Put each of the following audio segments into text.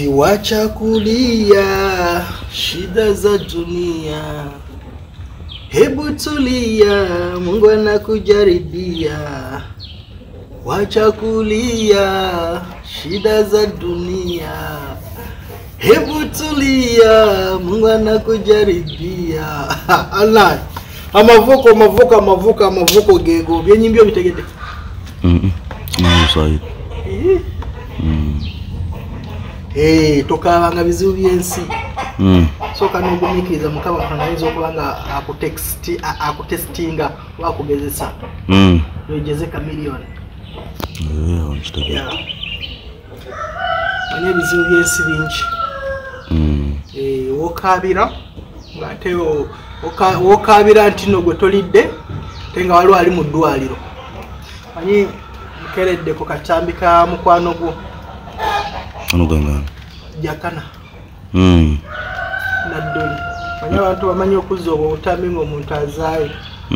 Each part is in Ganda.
Ati wacha kulia shida za dunia, hebu tulia, Mungu anakujaribia. Wacha kulia shida za dunia, hebu tulia, Mungu anakujaribia. Allah amavoko gego byenyimbyo bitegede. Sorry. Tokabanga bizibu byensi. So kanogumikiriza mukaba kanayinza okubanga akutestinga wakugezesa. Yogeze kamiliyoni. Manye bizibu byensi bingi. Wokabira ngateo wokabira ntino gwe tolidde tenga waliwo ali mu ddwaliro. Manye mukeredde ku katambika mukwano gwo. Anuganga Jakana. Nadduli. Manya abantu bamanyi okuzza obutambi ng'omuntu azaayo.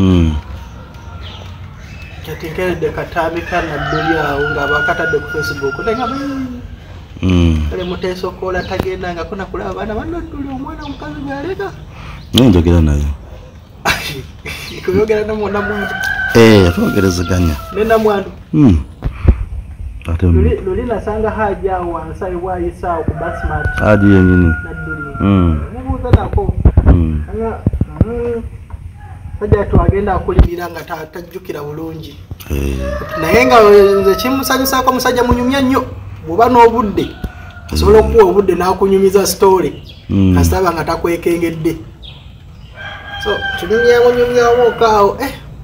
Kati nkeredde katambika nadduli awo ng'abakatadde ku Facebook. Tenga kale muteesa okoola tagendangako nakulaba abaana bannadduli omwana omukazi gy'aleka. Njogera naye. Kuyogera namwandu. Twogerezeganya. Ne namwandu. Ate luli nasanga haja wansa iwayisa ku basmat. Hadi yenyini. Nadduli. Mubuuza nako. Sajja twagenda akulimira nga tajjukira bulungi. Naye nga nze kimusanyusaako musajja munyumya nnyo bw'oba n'obudde. Asobola okuwa obudde n'akunyumiza story. Kasitaba nga takwekengedde. So tunyumyamu okaawo.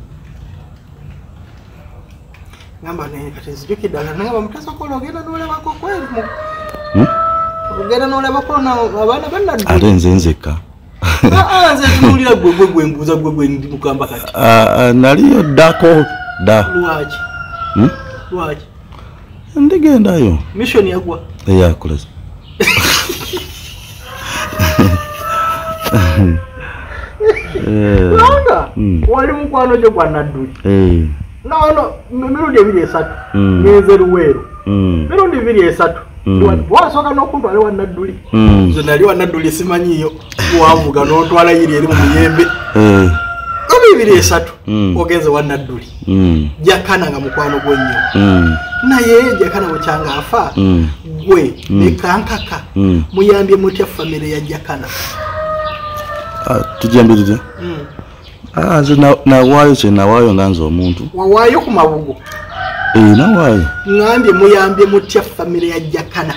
Ngamba ne kati nzijukidde ngamba mutasokola ogenda n'olabako kweli mu. Ogenda n'olabako abaana bannadduli. Ate nze nzekka. Nze tunulira gwe mbuuza gwe ndi mukamba kati. Naliyo ddako da. Lwaki? Lwaki? Ndigendayo. Mission yagwa. Yakoleza. Langa wali mukwano gyo gwa nadduli. No, mirundi 23 ngeze Luweero. Mirundi 23 wasoka n'okuntwala wa nadduli. Nze nali wa nadduli simanyiyo wavuga n'otwala yiri eri mu muyembe. 23 ogenze wa nadduli. Jakana nga mukwano gwo nnyo. Naye Jakana bukyanga afa. Gwe ne Kankaka muyambye mutya family ya Jakana. Tujambirire. Nawayo nganza omuntu. Wawayo ku mabugo. Nawayo. Ngambye muyambye mutya family ya Jakana.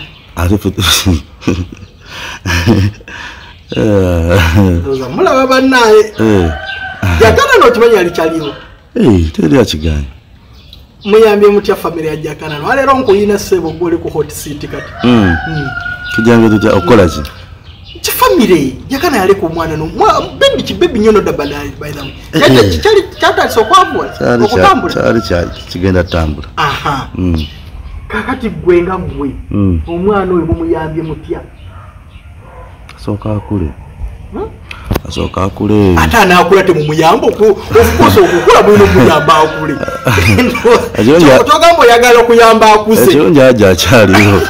Doza mulaba bannaye. Jakana no kimanya alikyaliwo. Teri akiganya. Muyambye mutya family ya Jakana. Walero nkuyina sebo gole ku hot seat kati. Tujambye tutya okola ki? Family Jakana yali ku mwana no baby nyono da balai by them. Chata sokwabwa okutambula. Cyari kigenda tambula. Kakati gwenga gwe. Omwana oyo mumuyambye mutya. Soka akule. Asoka akule. Ata naakula te mumuyambo okukosa okukula bwino muyamba akule. Togambo yagala okuyamba akuse. Ekyo njaja akyaliwo.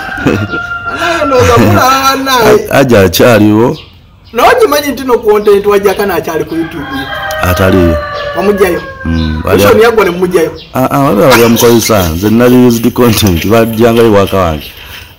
Aja akyaliwo. N'okimanyi nti no content wa Jakana akyali ku YouTube. Ataliyo. Omujjayo. Mission yagwa ne mujjayo. Wabula bali amukozesa. Nze nali used content bajjanga iwaka wange.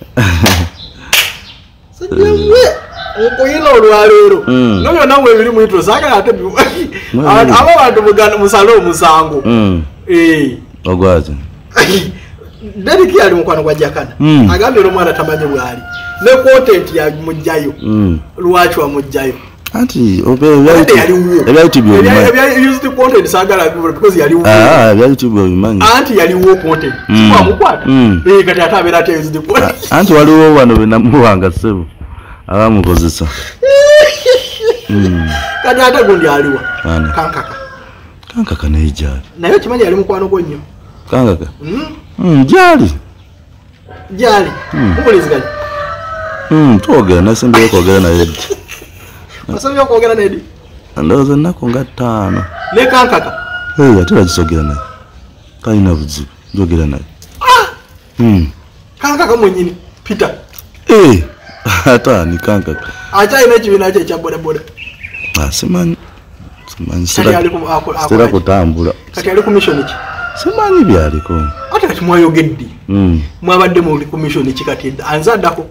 Sijamwe. Okuyina olwaleero. Nobyo nawe ebiri mu intro saagala ate abo bantu mugana musalo musango. Ogwaze. Deriki ali mukwano gwa Jakana. Agambye omwana tamanyi bwali. Ne content ya mujjayo. Lwaki wa mujjayo. Anti ebyayitibwa obimanyi. Used content saagala because yali wo. Ebyayitibwa obimanyi. Anti yali wo content. Mukwata. Kati ate abeera ate used content. Anti waliwo wano benamuwanga ssebo. Abamukozesa. Kati ate gundi aliwa. Kankaka naye gyali. Naye kimanyi yali mukwano gwo nnyo. Kankaka. Gyali. Mubuliziganya. Twogera nasembeyo kwogera naye ddi. Wasembeyo kwogera naye ddi? Ndowooza ennaku nga 5. Ne Kankaka? Ate bakisogera naye. Talina buzibu. Njogera naye. Kankaka mwennyini. Peter. ata nikanka ata ine kibina kye kya boda boda simanyi sitera kutambula kati ali ku mission ki simanyi byaliko ate kati mwayogedde mwabadde mu commission ki kati anzaddako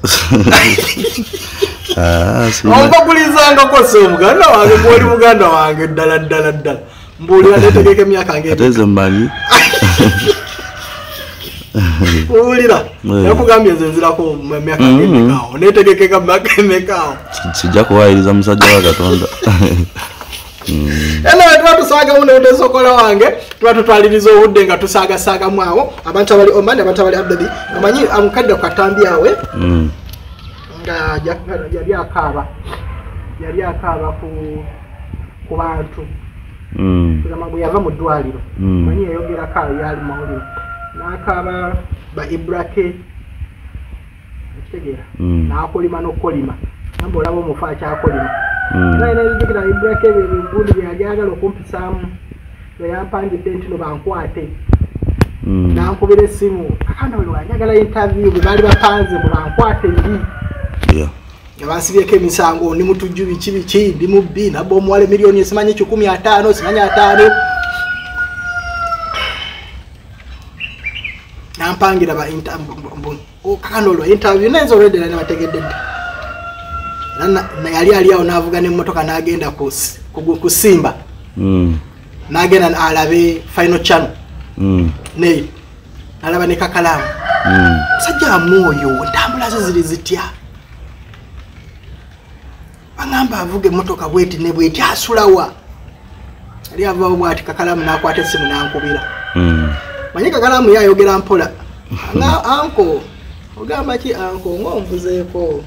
ompagulizangako se omuganda wange mwoli muganda wange ddala mbuulira netegeka emyaka ateze mmanyi uwulira yakugambye nze nzirako mu myaka emekaawo netegekeka mu myaka emekaawo sijja kuwayiriza musajja wa Katonda eno tuba tusaagamu nebutesokola wange tuba tutwaliriza obudde nga tusaagasaagamu awo abantu abali Oman abantu abali Abdabi amanyi amukadde ku katambi awe nga yali akaaba ku bantu kugamba bwe yava mu ddwaliro manyi yayogerako awo yali mawulire n'akaaba ba Ibrake ekitegeera n'akolima n'okolima namba olaba omufu akyakolima naye nzijukira Ibrake ebigundi byeyajagala okumpisaamu yampandidde nti no bankwate nankubira essimu kakanda bwe wanjagala interview bwe baali bapanze mu bankwate ndi nga bansibyeko emisango ndi mutujju biki ndi mubbi nabba omuwala emiliyoni esimanyi 15 simanyi 5 nampangira ba kakanda olwo interview nenzo already nabategedde na yali awo n'avuga n'emmotoka n'agenda kusimba n'agenda alabe final channel ne alaba ne Kakalamu musajja mwoyo entambula zo ziri zitya bangamba avuga emmotoka bweti ne bweti asulawa ali avaawo bwati Kakalamu n'akwata essimu n'ankubira manyi Kakalamu yayogera mpola nga anko ogamba ki anko ng'onvuzeeko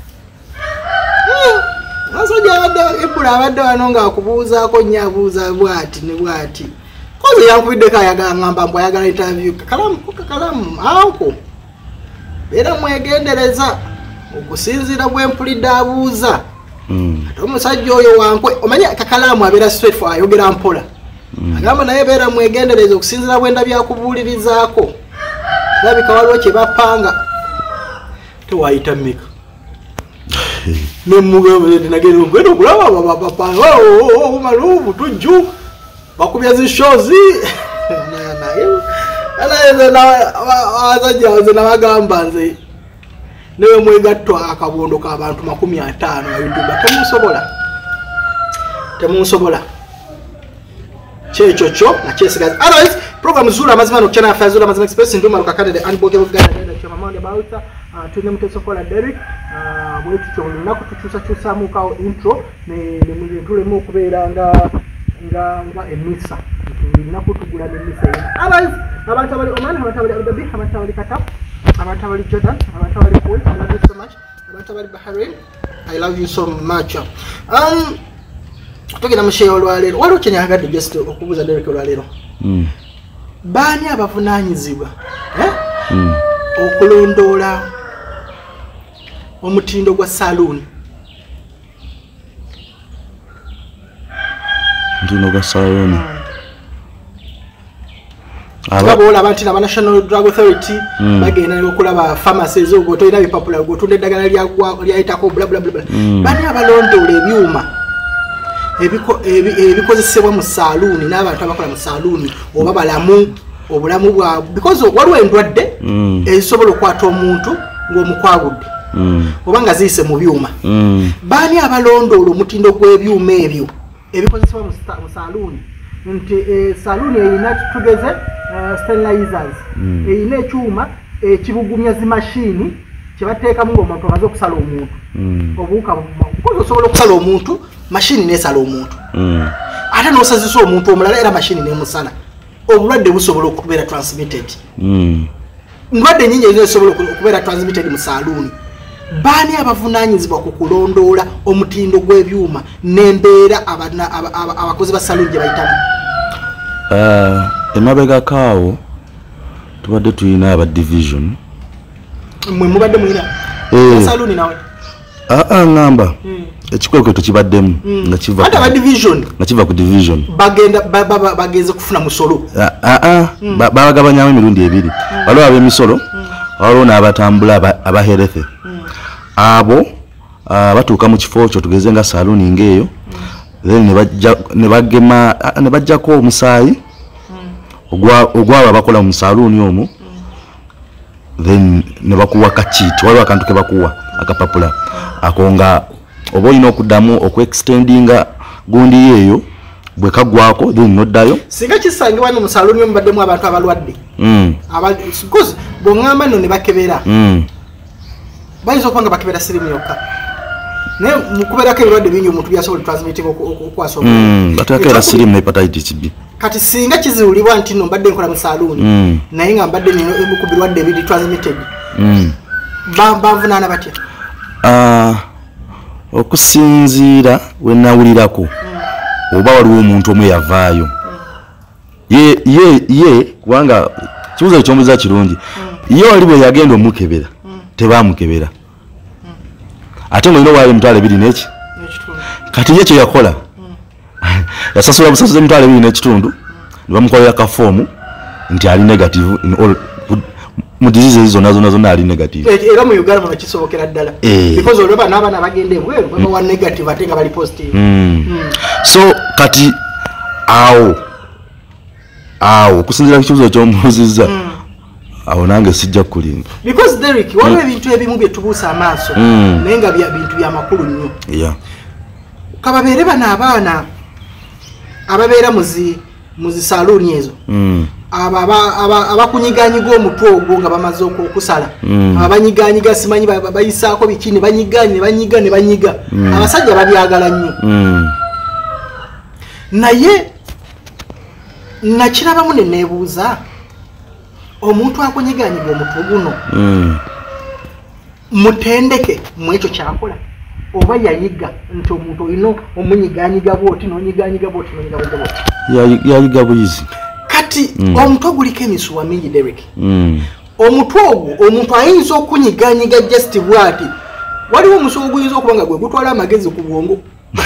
Nasojja Ibula abadde wano nga akubuuzaako nnyo abuuza bwati ne bwati koze yankubiddeko ayagala ngamba mbu ayagala interview Kakalamu anko beera mwegendereza okusinziira bwe mpulidde abuuza ate omusajja oyo wankwe omanyi Kakalamu abeera straight for ayogera mpola agamba naye beera mwegendereza okusinziira bwe ndabya akubuulirizaako labika waliwo kye bapanga tewayita mmeka nemugambye nagenda ngwenda okulaba bapanga malubu tujju bakubya zishozi azajja nabagamba nze newe mwegattwa akabondo k'abantu 50 ayutuba temunsobola kyekyo kyo nakyesigaza otherwise program zula amazima nokuchana afya zula amazima express nduma lukakane the unboge of Ghana na chama mande bauta tune mutesokola Derek bwetu kyo lunaku tukyusa mukawo intro ne tulemu okubeera nga emisa lunaku tugula n'emisa otherwise abantu abali Oman abantu abali Abu Dhabi abantu abali Qatar abantu abali Jordan abantu abali Kuwait I love you so much abantu abali Bahrain I love you so much tugenda musheya olwaleero waliwo kyenyagadde just okubuuza Derek olwaleero baani abavunaanyizibwa okulondoola omutindo gwa saloon mutindo gwa saloon ababola abantu na National Drug Authority bagenda okulaba pharmacies ogo toyina bipapula gotunda eddagala lyayitako bla bla bla baani abalondoola ebyuma ebikozesebwa mu saloon n'abantu abakola mu saloon oba balamu obulamu bwa because waliwo endwadde ezisobola okwata omuntu ng'omukwagudde oba nga ziyise mu byuma baani abalondoola omutindo gw'ebyuma ebyo ebikozesebwa mu saloon nti saloon erina tugeze sterilizers erina ekyuma ekibugumya zimashini kyebateekamu ng'omuntu amaze okusala omuntu obuwuka bukoze osobola okusala omuntu mashini nesala omuntu ate n'osazisa omuntu omulala era mashini nemusala obulwadde busobola okubeera transmitted ndwadde nyingi ezisobola okubeera transmitted mu saloon baani abavunaanyizibwa ku kulondoola omutindo gw'ebyuma n'embeera abakozi ba saloon gye bayitamu emabega kaawo tubadde tulina aba division mwe mubadde mulina saloon nawe ngamba ekikwekweto kibaddemu nga kiva ku division bagenze kufuna musolo babagabanyamu emirundi ebiri waliwo ab'emisolo waliwo n'abatambula abaherethe abo batuuka mu kifo kyo tugeze nga saloon ngeeyo then ne bajjako omusaayi ogwaba bakola mu saloon omwo then ne bakuwa kakiiti waliwo akantu ke bakuwa akapapula ako nga oba olina okuddamu okuextendinga gundi yeeyo bwe kagwako then noddayo singa kisangibwa no mu saloon omubaddemu abantu abalwadde because bw'oŋŋamba nno ne bakebera bayinza okuba nga bakebera sirimu yokka naye mukubeerako ebirwadde bingi omuntu byasobola transmitting okwasa bateekera sirimu ne hepatitis B kati singa kiziwulibwa nti no mbadde nkola mu saloon naye nga mbadde ku birwadde ebiri transmitted banvunaana batya okusinziira we nawulirako oba waliwo omuntu omwe yavaayo ye kubanga kibuuzo ekyombuza kirungi ye wali bwe yagenda omukebera tebamukebera ate ng'olina owaali emitwalo 2 kati ye kye yakola yasasula busasuze emitwalo 2 n'ekitundu ne bamukolera kafoomu nti ali negative in all mu disease zonna ali negative era mu Uganda muno kisobokera ddala because olweba n'abaana bagenda ebweru baba wa negative ate nga bali positive so kati awo okusinziira ku kibuuzo ky'omubuuzizza awo nange sijja kulimba because Derek waliwo ebintu ebimu bye tubuusa amaaso naye nga bintu bya makulu nnyo kababeere bano abaana ababeera mu zi saloon ezo abakunyiganyiga omutwe ogwo nga bamaze okusala abanyiganyiga simanyi bayisaako biki ne banyiga abasajja babyagala nnyo naye nakirabamu ne neebuuza omuntu akunyiganyiga omutwe guno mutendeke mu ekyo kyakola oba yayiga nti omuntu olina omunyiganyiga bwoti n'onyiganyiga bwoti yayiga buyizi kati omutwe guliko emisuwa mingi Derek omutwe ogwo omuntu ayinza okunyiganyiga just bwati waliwo omusuwa oguyinza okuba nga gwe gutwala amagezi ku bwongo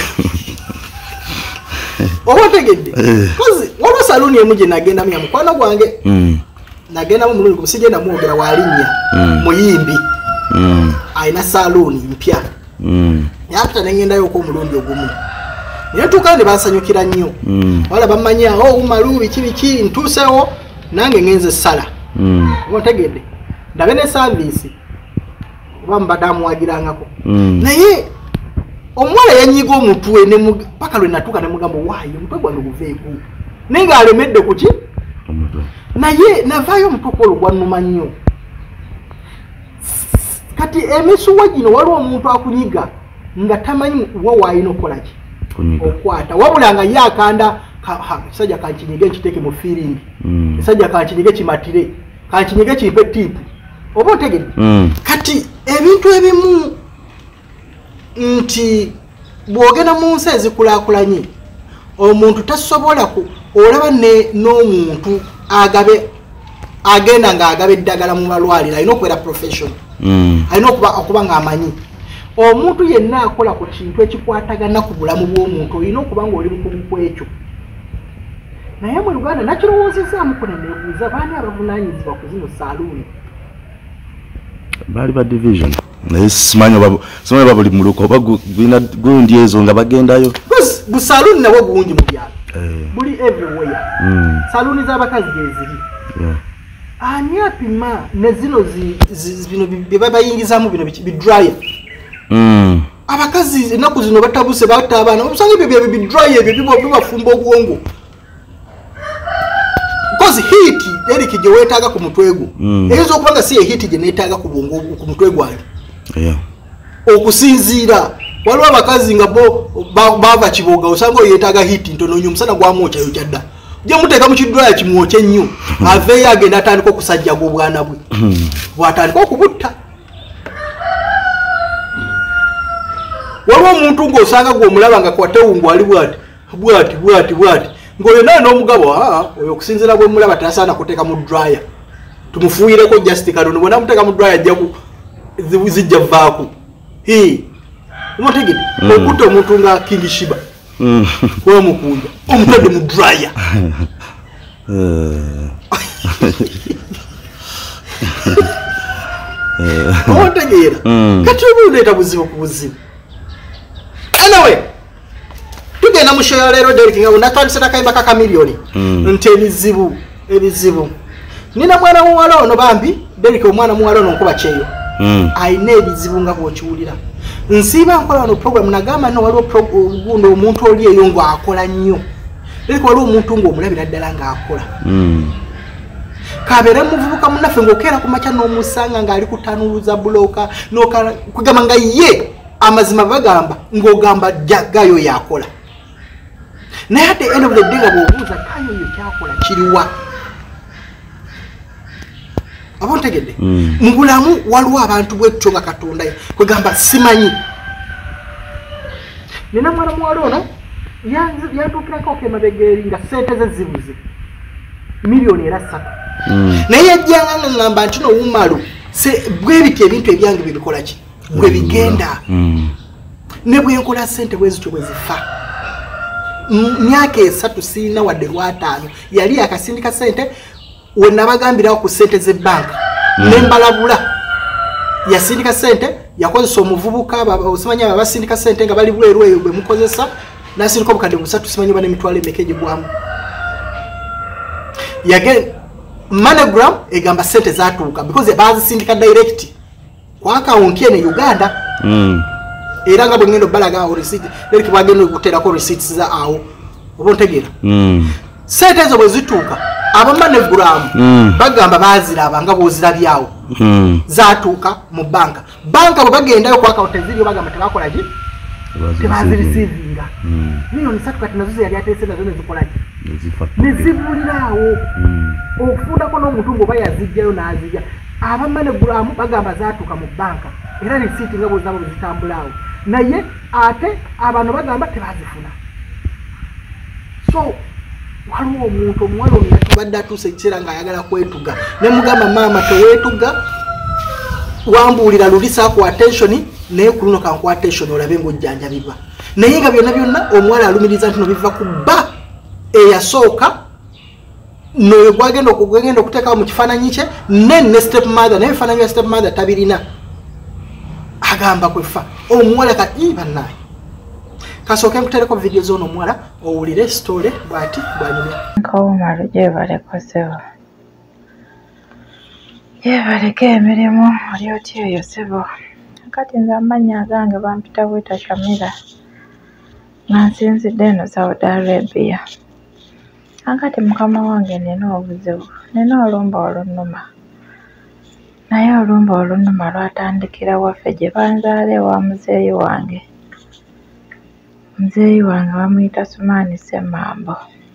oba otegedde kozi waliwo saloon emu gye nagendamu ya mukwano gwange nagendamu omulundi kusigenda mwogera walinnya muyimbi ayina saloon mpya yapita nengendayo ko omulundi ogumu naye tuuka ne bansanyukira nnyo wala bamanya umalu biki ntuusewo nange ngenze sala otegedde ndabe ne service oba mbadde amuwagirangako naye omuwala yanyiga omutwe paka lwe natuuka ne mugamba waayo omutwe gwange guveeku naye nga alemedde ku ki naye navaayo omutwe kwolwo gwannuma nnyo kati emisuwa gino waliwo omuntu akunyiga nga tamanyi wa waayina okukolaki okwata wabula nga ye akanda ekisajja kankinyige nkiteeke mu feeling ekisajja kankinyige kimatire kankinyige kimpe tipu oba otegedde kati ebintu ebimu nti bw'ogenda mu nsi ezikulaakulanye omuntu tasobola olaba n'omuntu agenda ng'agaba eddagala mu malwaliro alina okubeera profession alina okuba ng'amanyi omuntu yenna akola ku kintu ekikwatagana ku bulamu bw'omuntu olina okuba ng'oli mukugu ku ekyo naye mu Uganda nakirowoozezaamu ku neneebuuza baani abavunaanyizibwa ku zino saloon baali ba division naye simanyi oba buli muluko oba gundi ezo nga bagendayo busaloon nabwo bungi mu byalo buli everywhere saloon z'abakazi geziri ani apima ne zino bino bye babayingizaamu bino bidryer abakazi ennaku zino batabuse batta abaana obusanga ebyo bidryer ebyo bibafumba obwongo because heat Derek gye weetaaga ku mutwe gwo eyinza okuba nga si heat gye neetaaga ku bwongo ku mutwe gwange okusinziira waliwo abakazi nga bo bava kiboga osanga yeetaaga heat ntono nnyo omusana gwamwokya yokyadda gye muteeka mu kidwaya kimwokye nnyo aveeyo agenda atandika okusajjaga obwana bwe bw'atandika okubutta waliwo omuntu ng'osanga gw'omulaba nga kwatewungu ali bwati ng'oyo naye n'omugabo oyo okusinziira bwe mulaba tasaana kuteeka mu dryer tumufuuyireko just kanono bwe namuteeka mu dryer zijja vaaku omutegedde okutta omuntu nga King Shiba wemukunja omutadde mu dryer otegeera kati obuleeta buzibu ku buzibu anyway tugenda mu show ya leero Derek nga unatwandisa nakayimba ka kamilioni nti ebizibu nina mwana muwala ono bambi Derek omwana muwala ono nkuba kyeyo ayina ebizibu nga bw'okiwulira nsiiba nkola wano program nagamba no waliwo obugundo omuntu oli eyo ng'akola nnyo Derek waliwo omuntu ng'omulabira ddala ng'akola kabeera muvubuka munnaffe ng'okeera ku makya n'omusanga ng'ali kutanuuza buloka kugamba nga ye amazima bagamba ng'ogamba gayo yakola naye at the end of the day nga bw'obuuza kayo yo kyakola kiriwa abo ntegedde mu bulamu waliwo abantu bwetyo nga Katonda kwegamba simanyi nina mwana muwala ono yantuukirako kemabegeri nga sente ze zibuze miliyoni era 3 naye yajjanga nga ngamba nti no wumalu bwebityo ebintu ebyange bibikola ki bwe bigenda ne bwe nkola sente bwezityo bwe zifa myaka 3 siina wadde lwataano yali akasindika sente we nabagambirawo ku sente z'ebbanka nembalabula yasindika sente yakozesa omuvubuka osimanya abasindika sente nga bali bweru eyo bwe mukozesa nasindika obukadde 3 simanyi bane mitwalo emeka egigwamu yage Monogram egamba sente zatuuka because bazisindika direct kwa account ene Uganda era nga bwengendo balaga awo receipt Derek bagenda okuterako receipts za awo obontegera sente ezo bwe zituuka aba Monogram bagamba baziraba nga bozirabyawo zatuuka mu banka bwe bagendayo kwa account ziriyo bagamba tebakola ki tebazirecevinga niyo nisatu kati nazo yali atese nazo nezikola ki nezibulirawo okufundako n'omuntu ng'oba yazijjayo n'azijja aba Monogram bagamba zatuuka mu banka era risiiti nga bwezabo zitambulaawo naye ate abantu bagamba tebazifuna so waliwo omuntu omuwala ono yatubadde atuusa ekiseera ng'ayagala kwetuga ne mugamba maama teweetuga wambuulira lulisa ku attention naye ku luno kanku attention olabe ng'ojjanjabibwa naye nga byonna omuwala alumiriza nti no biva ku bba eyasooka noyo gwagenda okuteekawo mu kifaananyi kye ne step mother naye ebifaananyi bya step mother tabirina agamba kwefa omuwala kati bannaye kasooke nkutereko video z'ono omuwala owulire story bw'ati bwanyumya nkawumalo gyebaleko sebo gyebaleko emirimu oli otya eyo sebo kati nze amannya agange bampita bweta Shamira nga nsinzidde eno Saudi Arabia akati mukama wange nina obuzibu nina olumba olunnuma naye olumba olunnuma lwatandikira waffe gye banzaala ewa muzeeyi wange bamuyita Sumaani Ssemambo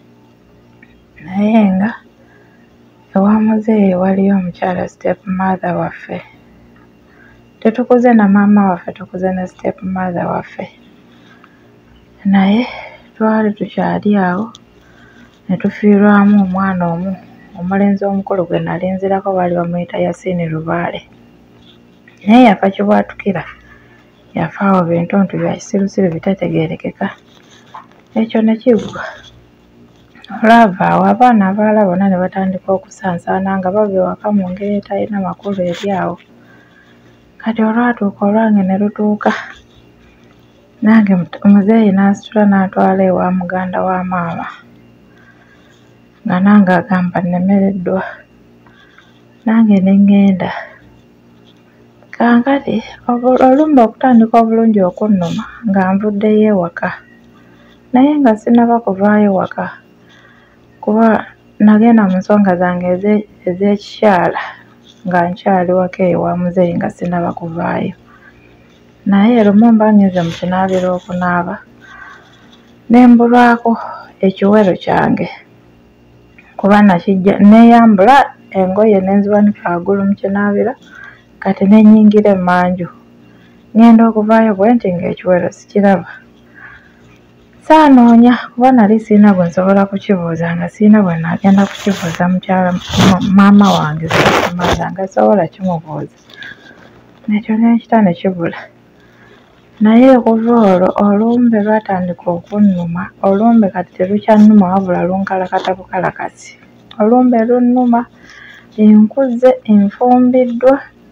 naye nga ewa muzeeyi waliyo omukyala step mother waffe tetukuze na maama waffe tukuze ne step mother waffe naye twali tukyali awo ne tufiirwamu omwana omu omulenzi omukulu gwe nalinzirako baali bamuyita Yasiini Lubaale naye yafa kibwatukira yafa awo bintuntu bya kisirusiru bitategeerekeka ekyo ne kiggwa olwava awo abaana abalala bonna ne batandika okusansaana nga bava ewaka mu ngeri etalina makulu eri awo kati olwatuuka olwange ne lutuuka nange omuzeeyi n'asitula n'atwala ewa muganda wa maama nga nange agamba nnemereddwa nange ne ŋŋenda kankati olumba okutandika obulungi okunnuma nga nvuddeyo ewaka naye nga sinaba kuvaayo waka kuba nagenda mu nsonga zange ez'ekikyala nga nkyali waka ewa muzeeyi nga sinaba kuvaayo naye lumu mba ngeze mu kinaabiro okunaaba ne mbulwako ekiwero kyange kuba nakijja neyambula engoye nenziwanika waggulu mu kinaabiro kati nenyingira emmanju ngenda okuvaayo bwe nti ng'ekiwero sikiraba saanoonya kuba nali siina gwe nsobola kukibuuza nga siina bwe nagenda kukibuuza mukyala maama wange semaza nga sobola kimubuuza nekyo nenkita ne kibula naye okuva olwo olumbe lwatandika okunnuma olumbe kati terukyannuma wabula lunkalakata bukalakasi olumbe lunnuma enkuze enfumbiddwa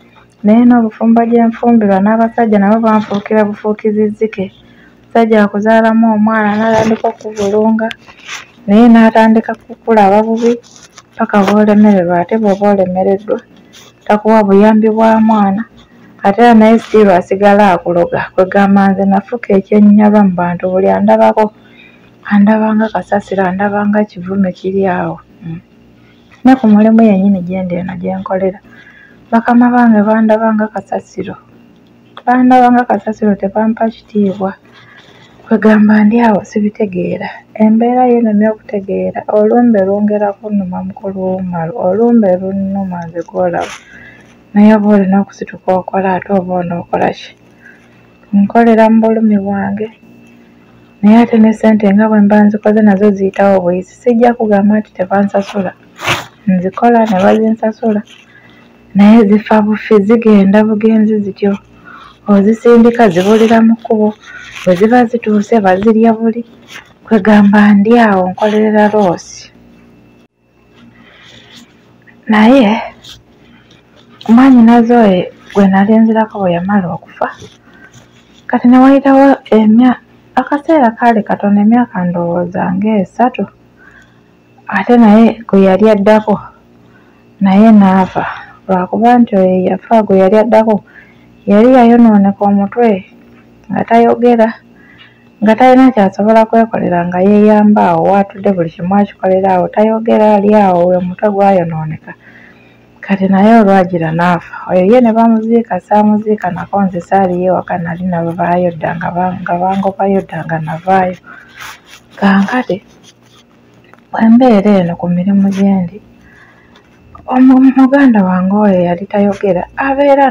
naye n'obufumbo gye nfumbirwa n'abasajja nabo banfuukira bufuukizi zzike. Omusajja akuzaalamu omwana n'atandika okubulunga naye n'atandika kukulaba bubi paka bw'olemererwa. Ate bw'oba olemereddwa takuwa buyambi bwa mwana ate era naye stiiru asigala akuloga. Kwegamba nze nafuka ekyennyalwa mu bantu, buli andabako andabanga kasasiro, andabanga kivume kiri awo. Ne ku mulimu yennyini gye ndi eno gye nkolera bakama bange bandabanga kasasiro, bandabanga kasasiro, tebampa kitiibwa. Kwegamba ndi awo sibitegeera. Embeera yeenemye okutegeera. Olumbe lwongera kunnuma mukulu w'omumalo, olumbe lunnuma nze gw'olaba. Naye oba olina okusituka okola ate oba onookola ki? Nkolera mu bulumi bwange naye ate ne ssente nga bwe mba nzikoze nazo ziyitawo buyisi. Sijja kugamba nti tebansasula, nzikola ne bazinsasula naye zifa bufi, zigenda bugenzi zityo. Ozisindika zibulira mu kkubo, bwe ziba zituuse bazirya buli. Kwegamba ndi awo nkolerera loosi. Naye mwannyinaze oyo gwe nalinzirako bwe yamala okufa, kati ne wayitawo akaseera kaali katono, emyaka ndowooza nga 3, ate naye gwe yali addako naye n'afa. Lwakuba nti oyo yafa gwe yali addako yali yayonooneka omutwe nga tayogera, nga talina kyasobola kwekolera, nga yeeyamba awo waatudde buli kimu akikolera awo, tayogera, ali awo omutwe gwayonooneka. Kati naye olwagira n'afa. Oyo ye ne bamuziika, saamuziika nako nze saaliyo ewaka, nali nabavaayo dda nga bangobayo dda nga navaayo. Kankati bwe mbeera eno ku mirimu gye ndi, muganda wange oyo yali tayogera, abeera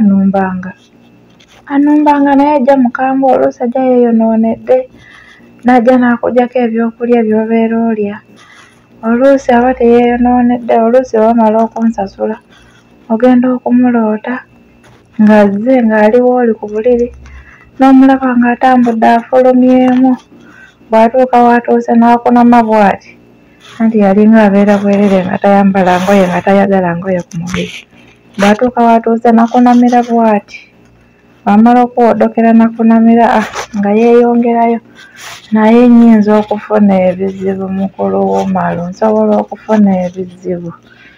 anumbanga naye ajja mukambwe, oluusi ajja yeeyonoonedde n'ajja n'akugyako ebyokulya by'obeera olya. Oluusi aba teyeeyonoonedde, oluusi wamala okunsasula ogenda okumuloota ng'azze ng'aliwo oli ku buliri n'omulaba ng'atambudde afulumyemu. Bw'atuuka w'atuuse n'akunama bw'ati anti yalinga abeera bwerere nga tayambala ngoye, nga tayagala ngoye ku mubiri. Bw'atuuka w'atuuse nakunamira bw'ati, bw'amala okuwodokera nakunamira nga yeeyongerayo. Naye nnyinza okufuna ebizibu mukulu w'omalo, nsobola okufuna ebizibu.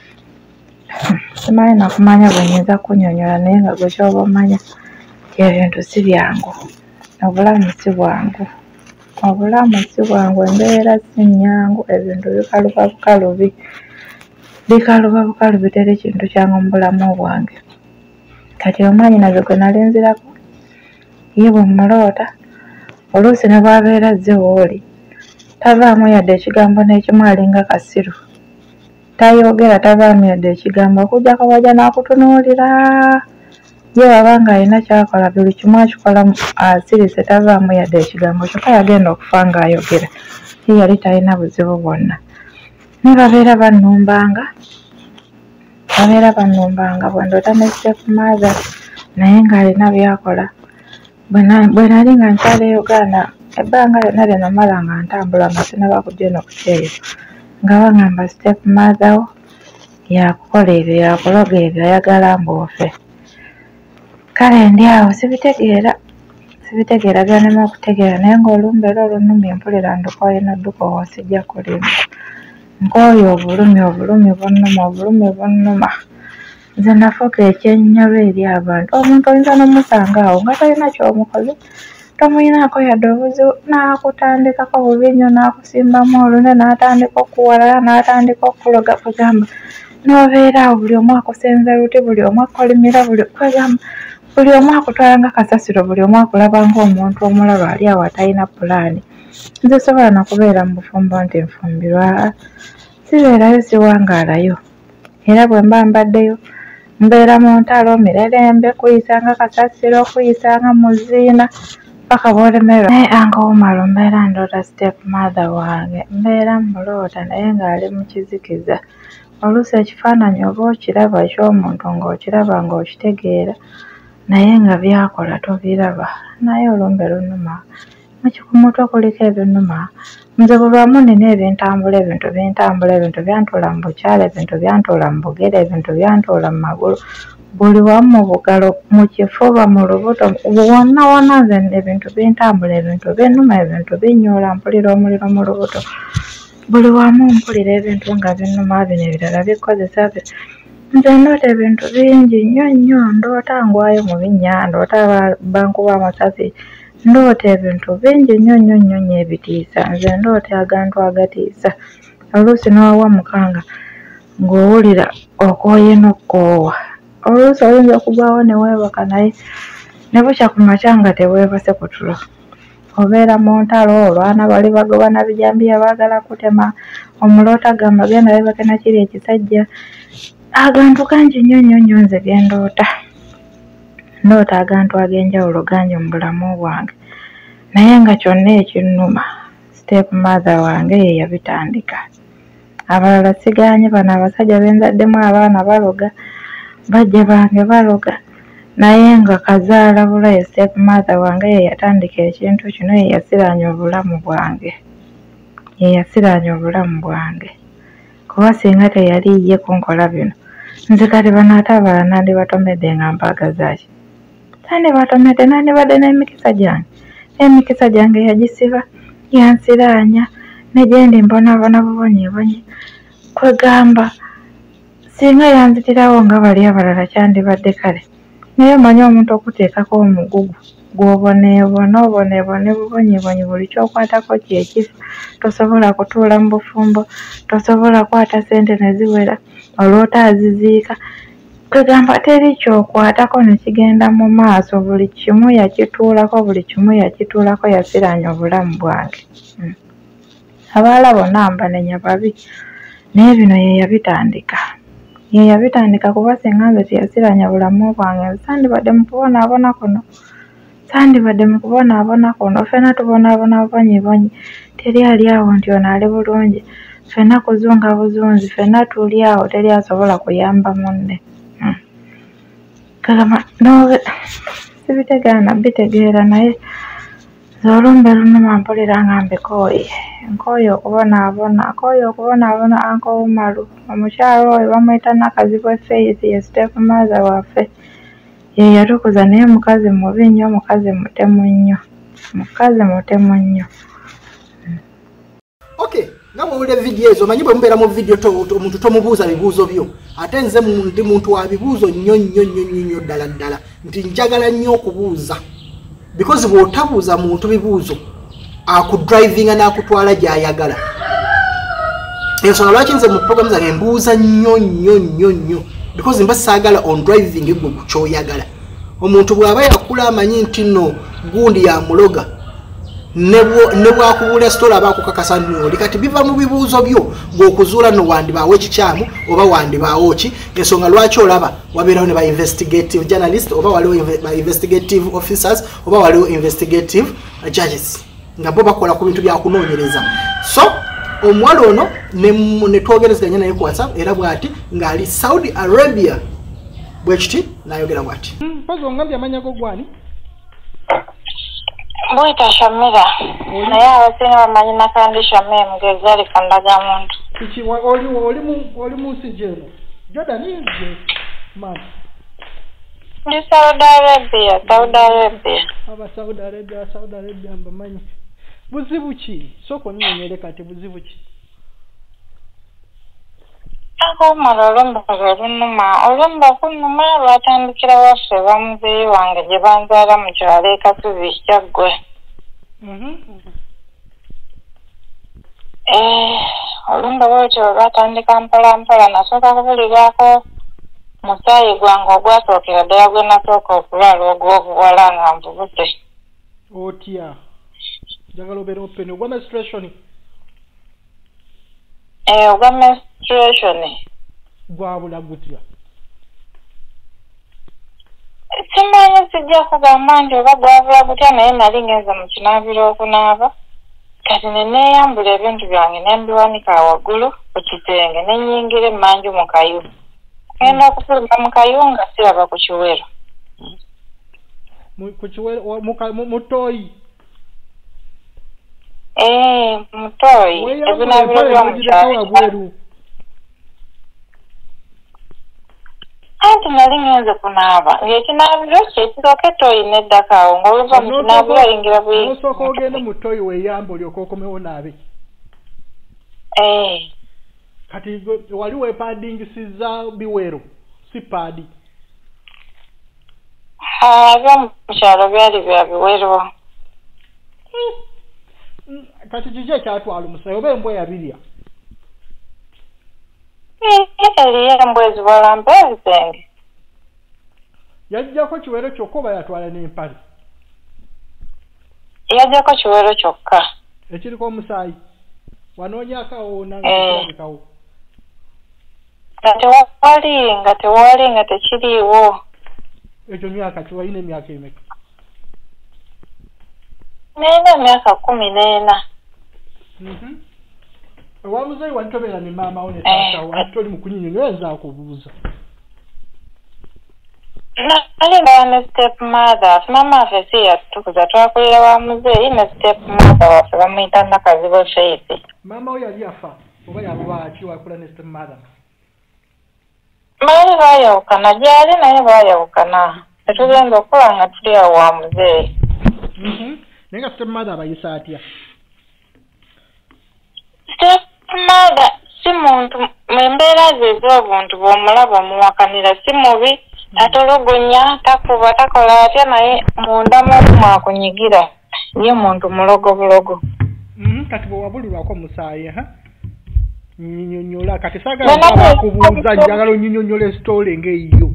Simanyi nakumanya bwe nnyinza kunnyonnyola naye nga gwe ky'oba omanya ebintu si byangu, obulamu si bwangu, obulamu si bwangu, embeera si nnyangu, ebintu bikaluba bukalubi, bikaluba bukalubi, teri kintu kyangu mu bulamu bwange. Kati omwannyinaze gwe nalinzirako ye bwe mmuloota, oluusi ne bw'abeera azze w'oli tavaamu yadde ekigambo n'ekimu, alinga kasiru, tayogera, tavaamu yadde ekigambo, okuggyako bw'ajja n'akutunuulira. Ye bw'aba ng'alina ky'akola buli kimu akikola asirise, tavaamu yadde ekigambo, kyokka yagenda okufa ng'ayogera. Ye yali talina buzibu bwonna. Ne babeera bannumbanga bwe ndoota ne stepmother naye ng'alina by'akola. Bwe nali nga nkyala e Uganda, ebbanga lyonna lye namala nga ntambula nga sinaba kujja eno ku kyeyo, nga baŋŋamba stepmother wo yakukola ebyo, yakuloga ebyo, ayagala mboofe. Kale ndi awo sibitegeera byannema okutegeera, naye ng'olumbe era olunnumya mpulira ndukooye n'odduka owasijja kulimba. Nkooye obulumi bunnuma. Nze nafuuka ekyennyalwa eri abantu. Omuntu oyinza n'omusanga awo nga talina ky'omukoze, tomuyinaako yadde obuzibu, n'akutandikako bubinyo, n'akusimbamu olunwe, n'atandika okuwalala, n'atandika okuloga. Kwegamba n'obeera awo buli omu akusenza luti, buli omu akolimira, kwegamba buli omu akutwala nga kasasiro, buli omu akulaba ng'omuntu omulala ali awo atalina pulaani. Nze sobola nakubeera mu bufumbo nti nfumbirwa, sibeerayo siwangaalayo. Era bwe mba mbaddeyo mbeera mu ntalo mirerembe, kuyisanga kasasiro, kuyisanga muziina paka bw'olemererwa. Naye angoomalo mbeera ndoota stepmother wange, mbeera muloota naye ng'ali mu kizikiza. Oluusi ekifaananyi oba okiraba eky'omuntu ng'okiraba ng'okitegeera naye nga by'akola tobiraba. Naye olumbe lunnuma, ku mutwe kuliko ebinnuma. Nze buli wamu nina ebintambula, ebintu byantoola mu bukyala, ebintu byantoola mu bugere, ebintu byantoola mu magulu. buli wamu mu bugalo mu kifuba mu lubuto wonna wonna nze ebintu bintambula ebintu binnuma ebintu binyoola mpulira omuliro mu lubuto buli wamu mpulira ebintu nga binnuma bino ebirala bikozesa nze ndoota ebintu bingi nnyo ndoota ngwayo mu binnya ndoota bankuba amasasi ndoota ebintu bingi nnyo ebitiisa nze ndoota agantu agatiisa oluusi n'owawa mukanga ng'owulira okooye n'okukoowa oluusi oyinza okugwawo ne weebaka naye ne bukya ku makya nga teweebase ku tulo obeera mu ntalo olwana bali bagoba na bijambiya baagala kutema omuloota gamba genda weebake na kiri ekisajja agantu kangi nnyo nze gendoota ndoota agantu ag'enjawulo gangi mu bulamu bwange naye nga kyonna ekinnuma step mother wange ye yabitandika abalala siganye bano abasajja benzaddemu abaana baloga bajja bange baloga naye nga kazaala bulaye step mother wange ye yatandika ekintu kino ye yasiranya obulamu bwange kuba singa teyali ye kunkola bino nze kati bano ate abalala nandibatomedde nga mpaagazaki nandibatomedde nandibadde n'emikisa gyange yagisiba yansiranya negyendi mbonabona bubonyi kwegamba singa yanzitirawo nga bali abalala kyandibadde kale naye omanyi omuntu okuteekako omugugu gwoboneebone bubonyi buli kyokwatako kyekifa tosobola kutuula mu bufumbo tosobola kwata sente ne ziwera olwota aziziika kwegamba teri kyokwatako nekigenda mu maaso buli kimu yakituulako yasiranya obulamu bwange abalala bonna mbanenya babi naye bino ye yabitandika kuba singa nze teyasiranya bulamu bwange sandibadde mu kubonaabona kuno ffenna tubonaabona bubonyi teri ali awo nti ono ali bulungi ffenna kuzunga buzunzi ffenna tuli awo teri asobola kuyamba munne kagamba sibitegeera bitegeera naye olumbe lunuma mpulira nga nkooye okubonaabona ankowumalu omukyalo oyo bamwita nakazibu efeisi ye step mother waffe ye yatukuza naye mukazi mubi nnyo mukazi mutemu nnyo okay nga bwowulira vidiyo ezo omanyi bwe mubeera mu vidiyo omuntu tomubuuza bibuuzo byo ate nze ndi muntu wa bibuuzo nnyo ddala nti njagala nnyo okubuuza because bw'otabuuza muntu bibuuzo akudrivinga n'akutwala gy'ayagala ensonga lwaki nze mu program zange mbuuza nnyo because mba saagala on driving gwe kukyoyagala omuntu bw'aba yakula amanyi nti nno gundi yamuloga ne bwakubula story aba akukakasa nnyo kati biva mu bibuuzo byo ng'okuzuula nno wandibaawo ekikyamu oba wandibaawo ki ensonga lwaki olaba wabeerawo ne ba investigative journalist oba waliwo ba investigative officers oba waliwo investigative judges nga bo bakola ku bintu byakunoonyereza so omuwala ono ne twogerezeganya naye ku WhatsApp era bw'ati ng'ali Saudi Arabia bwekiti n'ayogera bw'ati mpozi ongambye amanya go gwani Mwita Shamira naye abasinga bamanyi nakandi Shamira mugezi aliko ndagamuntu oli munsi gyeno Jordan nze man ndi Saudi Arabia aba Saudi Arabia mbamanyi buzibu ki soko nnyonyere kati buzibu ki akomala olumba kunuma lwatandikira waffe bamuzeeyi wange gye banzaala mu kyalo ekasubi kyaggwe olumba bwetyo batandika mpolampola nasooka kubulirwako musaayi gwange ogwasookera ddala gwe nasooka okulwala ogw'obuwala nga nvubute otya njagala obeera open ogwa menstruation ogwa menstruation gwabula gutya simanyi sijja kugamba nti oba gwabula gutya naye nali ngenze mu kinaabiro okunaaba kati ne neeyambula ebintu byange ne mbiwanika waggulu ku kitenge ne nnyingira emmanju mu kayu ngenda okufuluma mu kayu nga siraba ku kiwero mutoyi mutoyi ebinaabiro byomukyalo anti nali ngenze kunaaba ng'ekinaabiro kyekisooka ettoyi n'eddaka awo ng'oluva mu kinaabiro oyingira buyingi nosooka ogende mu ttoyi weeyamba olyoka okomewo naabe kati wali weepaadingisiza biwero si paadi ebyomu kyalo byali bya biwero kati kiki ekyatwala omusaayi oba embwa yabirya eriyo embwa ezibalampa ebisenge yajjako kiwero kyokka oba yatwala n'empale yajjako kiwero kyokka ekiriko omusaayi wanoonyakawo nangaabikawo nga tewali nga tekiriiwo ekyo myaka kiwalina emyaka emeka nina emyaka 14 ewamuzeyi wantobeera ne maamawo ne taatawo ate oli mu kunyinyonyola nzaakubuuza nali ndawa ne step mother mama waffe si yatukuza twakulira wa muzeeyi ne step mother waffe bamuyita Nakazibu Faith maama we yali afa oba yalwaki wakula ne step mother baali baayawukana gyali naye baayawukana tetugenza okukola nga tuli awo wa muzeeyi naye nga step mother abayisa atya step mother si muntu embeera ze ez'obuntu bw'omulaba omuwakanira si mubi tatulugunya takuba takola atya naye munda mumu akunyigira ye muntu mulogo bulogo kati bwe wabulirwako omusaayi nyinyonyola kati saagala kubuuza njagala onnyinyonyola esitoole ng'eyiyo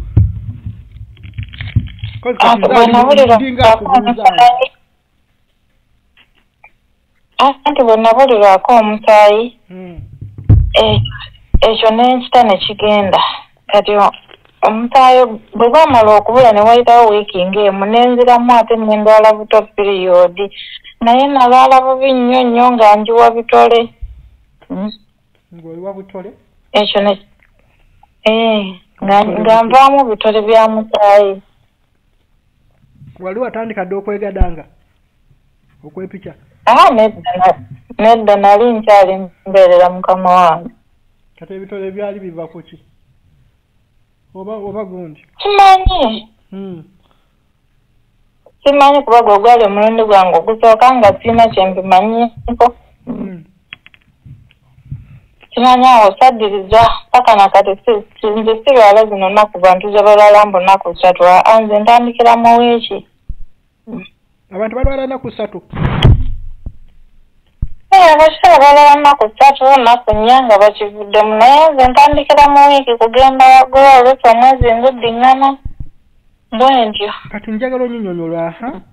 anti bwe nabulirwako omusaayi ekyo n'enkita ne kigenda kati omusaayi bwe gwamala okubula ne wayitawo wiiki ng'emu nenziramu ate nendwala buto piriyodi naye nalwala bubi nnyo nnyo nga njiwa bitole ng'oliwa butole ekyo ne nga nvaamu bitole bya musaayi wali watandika dde okwegadanga okwepica nedda nali nkyali mbeerera mukama wange kati ebitole byali biva ku ki oba gundi simanyi kuba gwe gwali omulundi gwange ogusooka nga sirina kyembimanyiko simanyi awo saddiriza paka nakati nze sirwala zino nnaku bantu ze balwala mbu nnaku 3 nze ntandikira mu wiiki abantu balwala nnaku 3 abakyala balwala nnaku 3 nnaku 4 nga bakivuddemu naye nze ntandikira mu wiiki kugenda waggulu oluusi omwezi nguddiŋŋana bwe ntyo kati njagala onnyinyonyola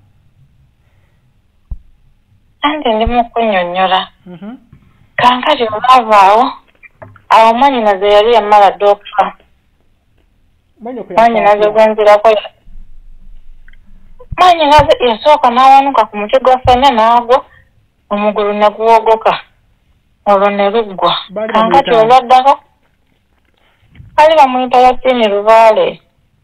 anti ndi mu kunnyonnyola kankati olwavaawo awo mwanyinaze yali yamala dde okufa mwanyinaze gwenzirako mwanyinaze yasooka n'awanuka ku muti gwa ffene n'agwa omugulu ne guwogoka olwo ne luggwa kankati olwaddako bali bamuyita Yasini Lubaale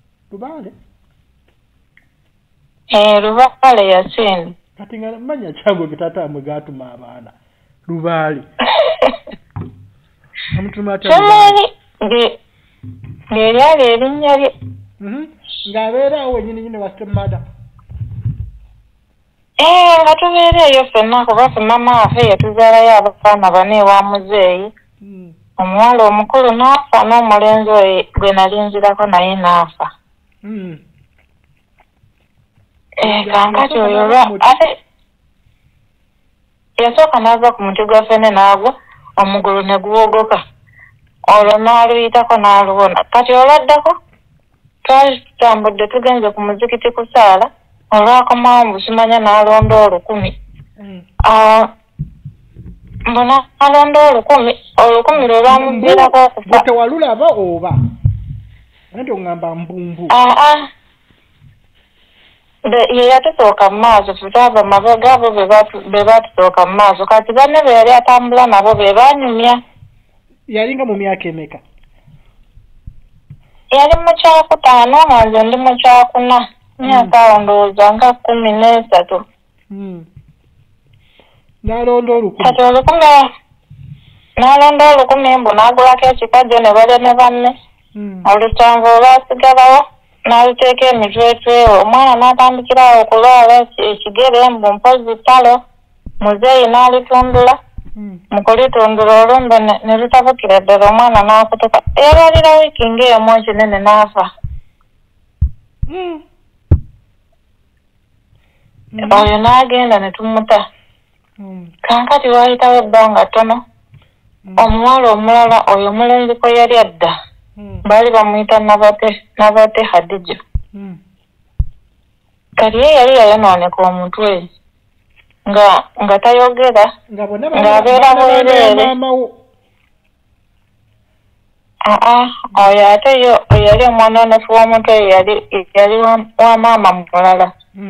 Lubaale Yasini kati nga manya kyangu kitata mwe gatuma abaana Lubaale ng'eryali erinnya lye ng'abeerawo wenyininyini wa stemmada nga tubeera eyo ffenna kuba ffe mama waffe yatuzaalayo abafaana bana ewa muzeeyi omuwala omukulu n'afa n'omulenzi oyo gwe nalinzirako naye n'afa kankati oyo ate yasooka n'ava ku muti gwa ffene n'agwa omugulu ne guwogoka olwo n'aluyitako n'aluwona kati olwaddako twali tutambudde tugenze ku muzikiti kusaala olwakomawo mbu simanya n'alonda 10,000 mbu n'alonda 10,000 lwe lwamuviirako okufa tewalulaba oba anti oŋŋamba mbumbu ye yatusooka mu maaso tutava mabega abo be batusooka mu maaso kati banne be yali atambula nabo be banyumya yali nga mu myaka emeka yali mu 5 nga nze ndi mu 4 myaka awo ndowooza nga 13 n'alonda 10,000 kati n'alonda 10,000 mbu n'agulako ekikajjo ne balya ne banne olutanvu olwasigalawo n'aliteeka emitwetwe omwana n'atandikirawo okulwala ekigere mbu mpozi ttalo muzeeyi n'alitundula mu kulitundula olumbe ne lutabukira ddala omwana n'akutuka yalwalira wiiki ng'emu ekinene n'afa oyo n'agenda ne tumuta kankati waayitawo ebbanga ttono omuwala omulala oyo omulenzi kwe yali adda baali bamuyita nabate Hadija kati ye yali yayonooneka omutwe nga tayogera ng'abeera bwereere oyo ate yo yali omwanoonefu w'omutwe yali wa maama mulala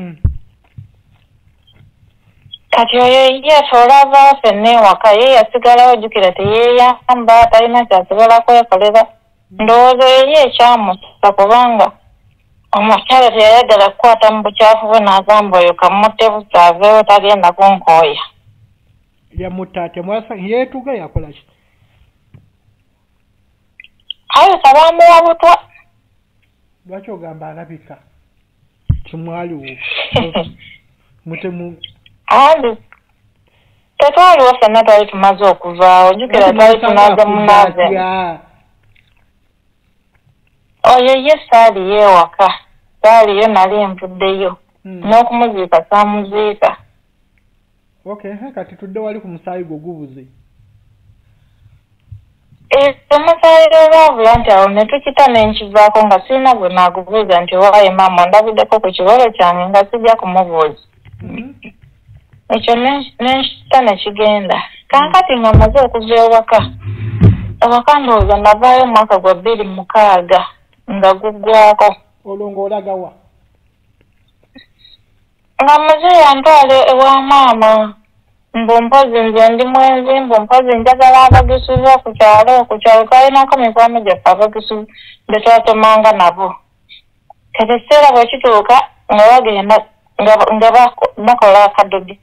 kati oyo ye olwavaawo ffenna ewaka ye yasigalawo jjukira teyeeyamba talina kyasobola kwekolera ndowooza ye ekyamusa kubanga omukyala teyayagala kukwata mu bukyafu bwe n'agamba oyo kamutte busa aveewo tagenda kunkooya yamutta temwasa yeetuga yakola ki ayisa bamuwa butwa lwaki ogamba alabika kimwaliwo mutemu andi tetwaliwo ffenna twali tumaze okuvaawo jjukira twali tunaze munaaze oyo ye saaliyo ewaka saaliyo nali nvuddeyo n'okumuziika saamuziika kati tudde wali ku musaayi gwe gubuze omusaayi olwabula nti awo ne tukita nenkivaako nga sirina gwe naagubuuza nti owaaye maama ndabuddeko ku kibolo kyange nga sijja kumubuuza ekyo nenkita nekigenda kankati nga maze okuva ewaka ndowooza navaayo omwaka gwa 2006 nga guggwako olwo ng'olagawa nga muzeeyi antwale ewa maama mbu mpozi nze ndi mwenzi mbu mpozi njagala abagisu b'okukyalo twalinako mikwano gyaffe abagisu be twasomanga nabo kati ekiseera bwe kituuka nga bagenda nga bakola akadogi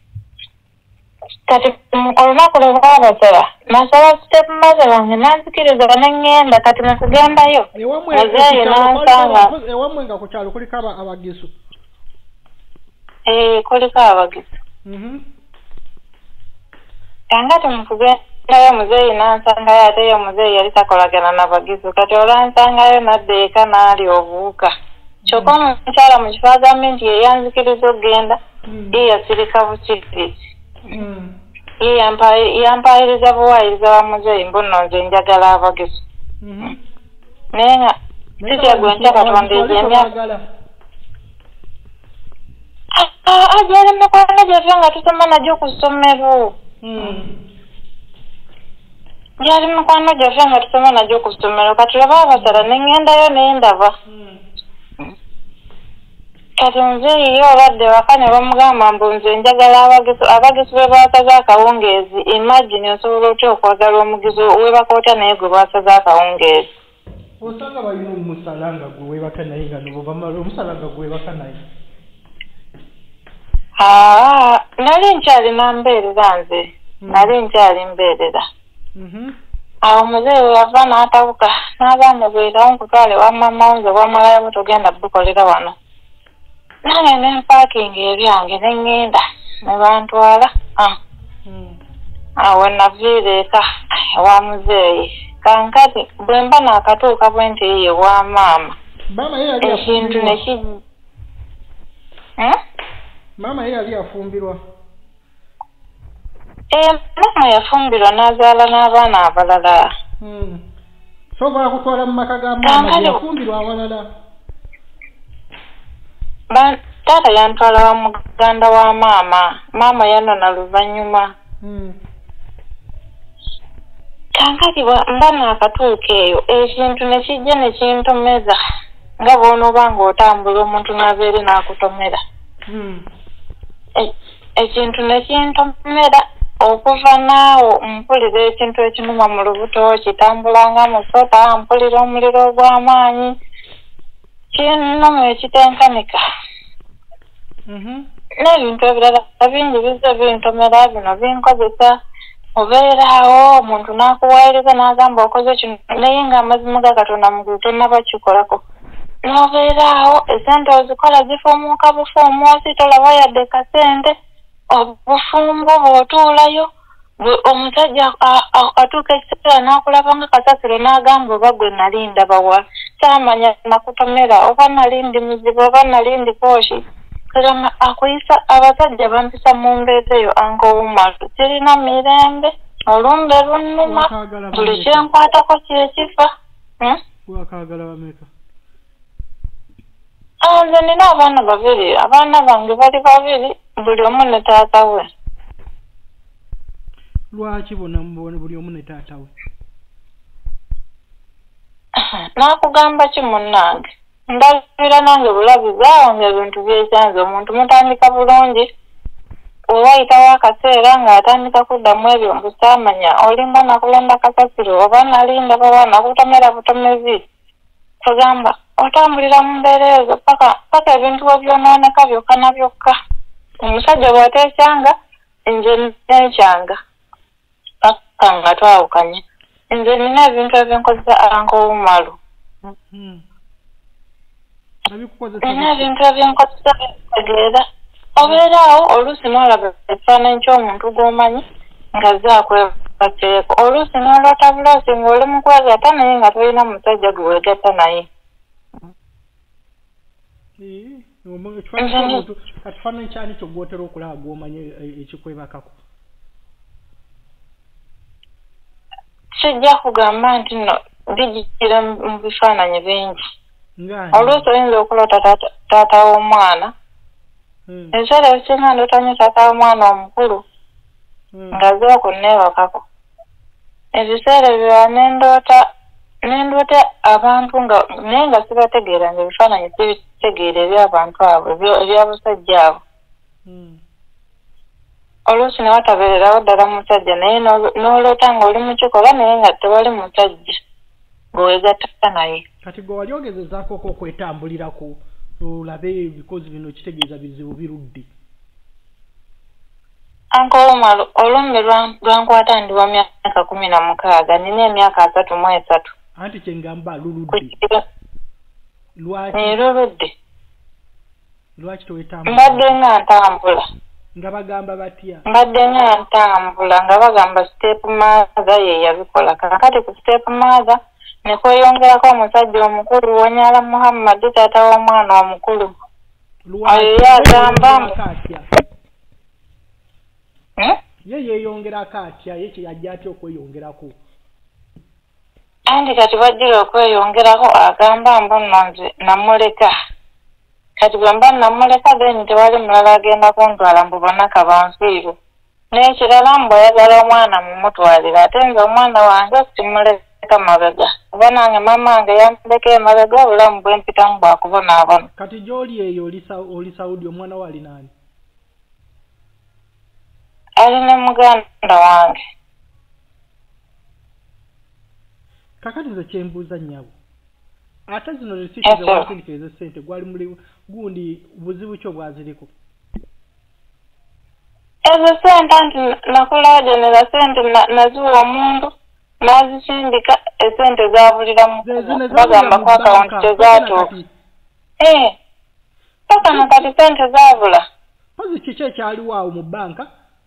kati olunaku lwe baabasaba nasaba step maze wange nanzikiriza neŋŋenda kati mu kugendayo muzeeyi n'ansanga ewamwe nga ku kyalo kuliko abagisu kuliko abagisu kangati mu kugendayo muzeeyi n'ansangayo ate ye muzeeyi yali takolagana n'abagisu kati olwansangayo nadda eka n'ali obuwuka kyokka omukyala mu kifo agambye nti ye yanzikiriza okugenda ye yasirika bukirizi ye yampayiriza buwaayiriza wa muzeeyi mbuno nze njagala abagisu naye nga sitya gwe ntya katonda egyemyaka gyali mikwano gyaffe nga tusoma nagyo ku ssomero gyali mikwano gyaffe nga tusoma nagyo ku ssomero kati lwe baabasala neŋŋendayo naye ndaba kati muzeeyi ye obadde waka ne bamugamba mbu nze njagala abagisu be baasaze akawungeezi imagine osobola otya okwagala omugizi weebaka naye gwe baasaze akawungeezi osanga balina omusala nga gwe weebaka naye nga nobo bamala omusala nga gwe weebaka naye nali nkyalina mbeerera nze nali nkyali mbeerera awo omuzeeyi we yava n'atabuka n'agamba bwerawo nkutwale wa maama nze bwamalayo togenda bukolera wano nange nempaakinga ebyange neŋŋenda ne bantwala awo naviira eka ewa muzeeyi kankati bwe mba naakatuuka bwe nti ye wa maama ekintu maama ye yali afumbirwa maama yafumbirwa n'azaala n'abaana abalala so baakutwala mu maka ga maama yafumbirwa awalala taata yantwala wa muganda wa maama yanona luvannyuma kankati mba naakatuuka eyo ekintu ne kijja ne kintomeza nga bw'onooba ng'otambula omuntu n'abeere n'akutomera ekintu ne kintomera okuva naawo mpulira ekintu ekinuma mu lubuto kitambulanga musota mpulira omuliro ogw'amaanyi kinuma ekitenkanika n'ebintu ebirala bingi bizze bintomera bino binkozesa obeeraawo omuntu n'akuwaayiriza n'agamba okoze kino naye nga amazima ga katonda mugulu tonnabakikolako n'obeeraawo esente ozikola zifumuuka bufumuusi tolaba yadde kasente obufumbo bw'otuulayo omusajja atuuka ekiseera n'akulaba nga kasasiro n'agamba oba gwe nali ndaba wa kyamanya nakutomera oba nali ndi muzibu oba nali ndi kooshi kirama akuyisa abasajja bampisa mu mbeera eyo angowumalu kirina mirembe olumbe lunnuma buli kyenkwatako kyekifa. Wakagala bameka? Nze nina abaana babiri, abaana bange bali babiri, buli omu ne taata we. Lwaki bona mubone buli omu ne taata we? Nakugamba ki munnange? Ndabira nange bulabi bwange ebintu byekyanze omuntu mutandika bulungi wayitawo akaseera ng'atandika kuddamu ebyo mbusaamanya olimba nakulonda kasasiro oba nalinda baba nakutomera butomezi kugamba otambulira mu mbeera ezo paka ebintu webyonooneka byokka na byokka omusajja bw'ateekyanga nze neekyanga paka nga twawukanye nze nina ebintu ebyenkozesa ankowumalu nina ebintu ebyenkozesa bitegeera obeeraawo oluusi n'olaba ekifaananyi ky'omuntu gw'omanyi nga zaakwebaseeko oluusi n'oloota buloosi ng'oli mu kwegatta naye nga tolina musajja gwe weegatta naye. Ekifaananyi kyani kyo gw'otera okulaba gw'omanyi ekikwebakako? Kijja kugamba nti no bijjira mu bifaananyi bingi. Oluusi oyinza okuloota taata w'omwana ekiseera ekisinga ndootanye taata w'omwana omukulu nga azze okunneebakako ebiseera ebirala nendoota abantu naye nga sibategeera nga ebifaananyi sibitegeera eby'abantu abo ebyabusajja abo oluusi ne watabeererawo ddala musajja naye n'oloota ng'oli mu kikola naye nga tewali musajja gweweegatta naye. Kati gwe wali ogezezaako okwetambulirako olabe ebikozi bino kitegeeza bizibu birudde? Ankowumalu olumbe lwankwata ndi wa myaka 16 nina emyaka 33. Anti kyengamba luludde? Luludde. Lwaki towetambula? Mbadde nga ntambula. Nga bagamba batya? Mbadde nga ntambula nga bagamba step mother ye yabikola kakati ku step mother ne kweyongerako omusajja omukulu Wanyala Muhammad taata w'omwana omukulu. Ayo yagamba ye yeeyongerako atya ye kyeyajja atya okweyongerako? Andi kati bajjira okweyongerako agamba mbu nno nze namuleka kati bwe mba namuleka then tewali mulala agenda kuntwala mbu bonnaka banfiirwe n'ekirala mbu oyagala omwana mumutwalira ate nze omwana wange simuleka mabega oba nange mama wange yamuleka emabega obulamu bwempitamu bwakubonaabona. Kati gy'oli eyo oli Saudi omwana we ali naani? Ali ne muganda wange. Kakati nze kyembuuza nnyabo ate zino risiiti zewasindika ez'essente gwali muli gundi buzibu ki obwaziriko? Ezo sente anti nakulajanira sente naziwa omuntu nazisindika esente zabulira mu bagamba ku akawunti tezatuuka. Paka nakati sente zabula. Pozi kiki ekyaliwo awo mu banka?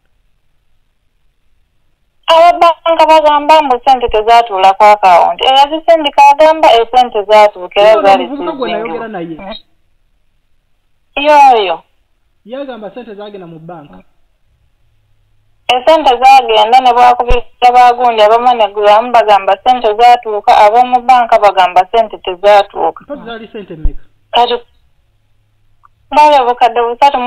Ababanka bagamba mbu sente tezatuula ku akawunti eyazisindika agamba esente zatuuka era zaali zizingiwa. Yoyo yagamba sente zagenda mu banka? Esente zagenda ne bwakubira bagundi abamu ne gulamu bagamba sente zatuuka ab'omu banka bagamba sente tezatuuka. Pozi zaali sente mmeka? Kati bali obukadde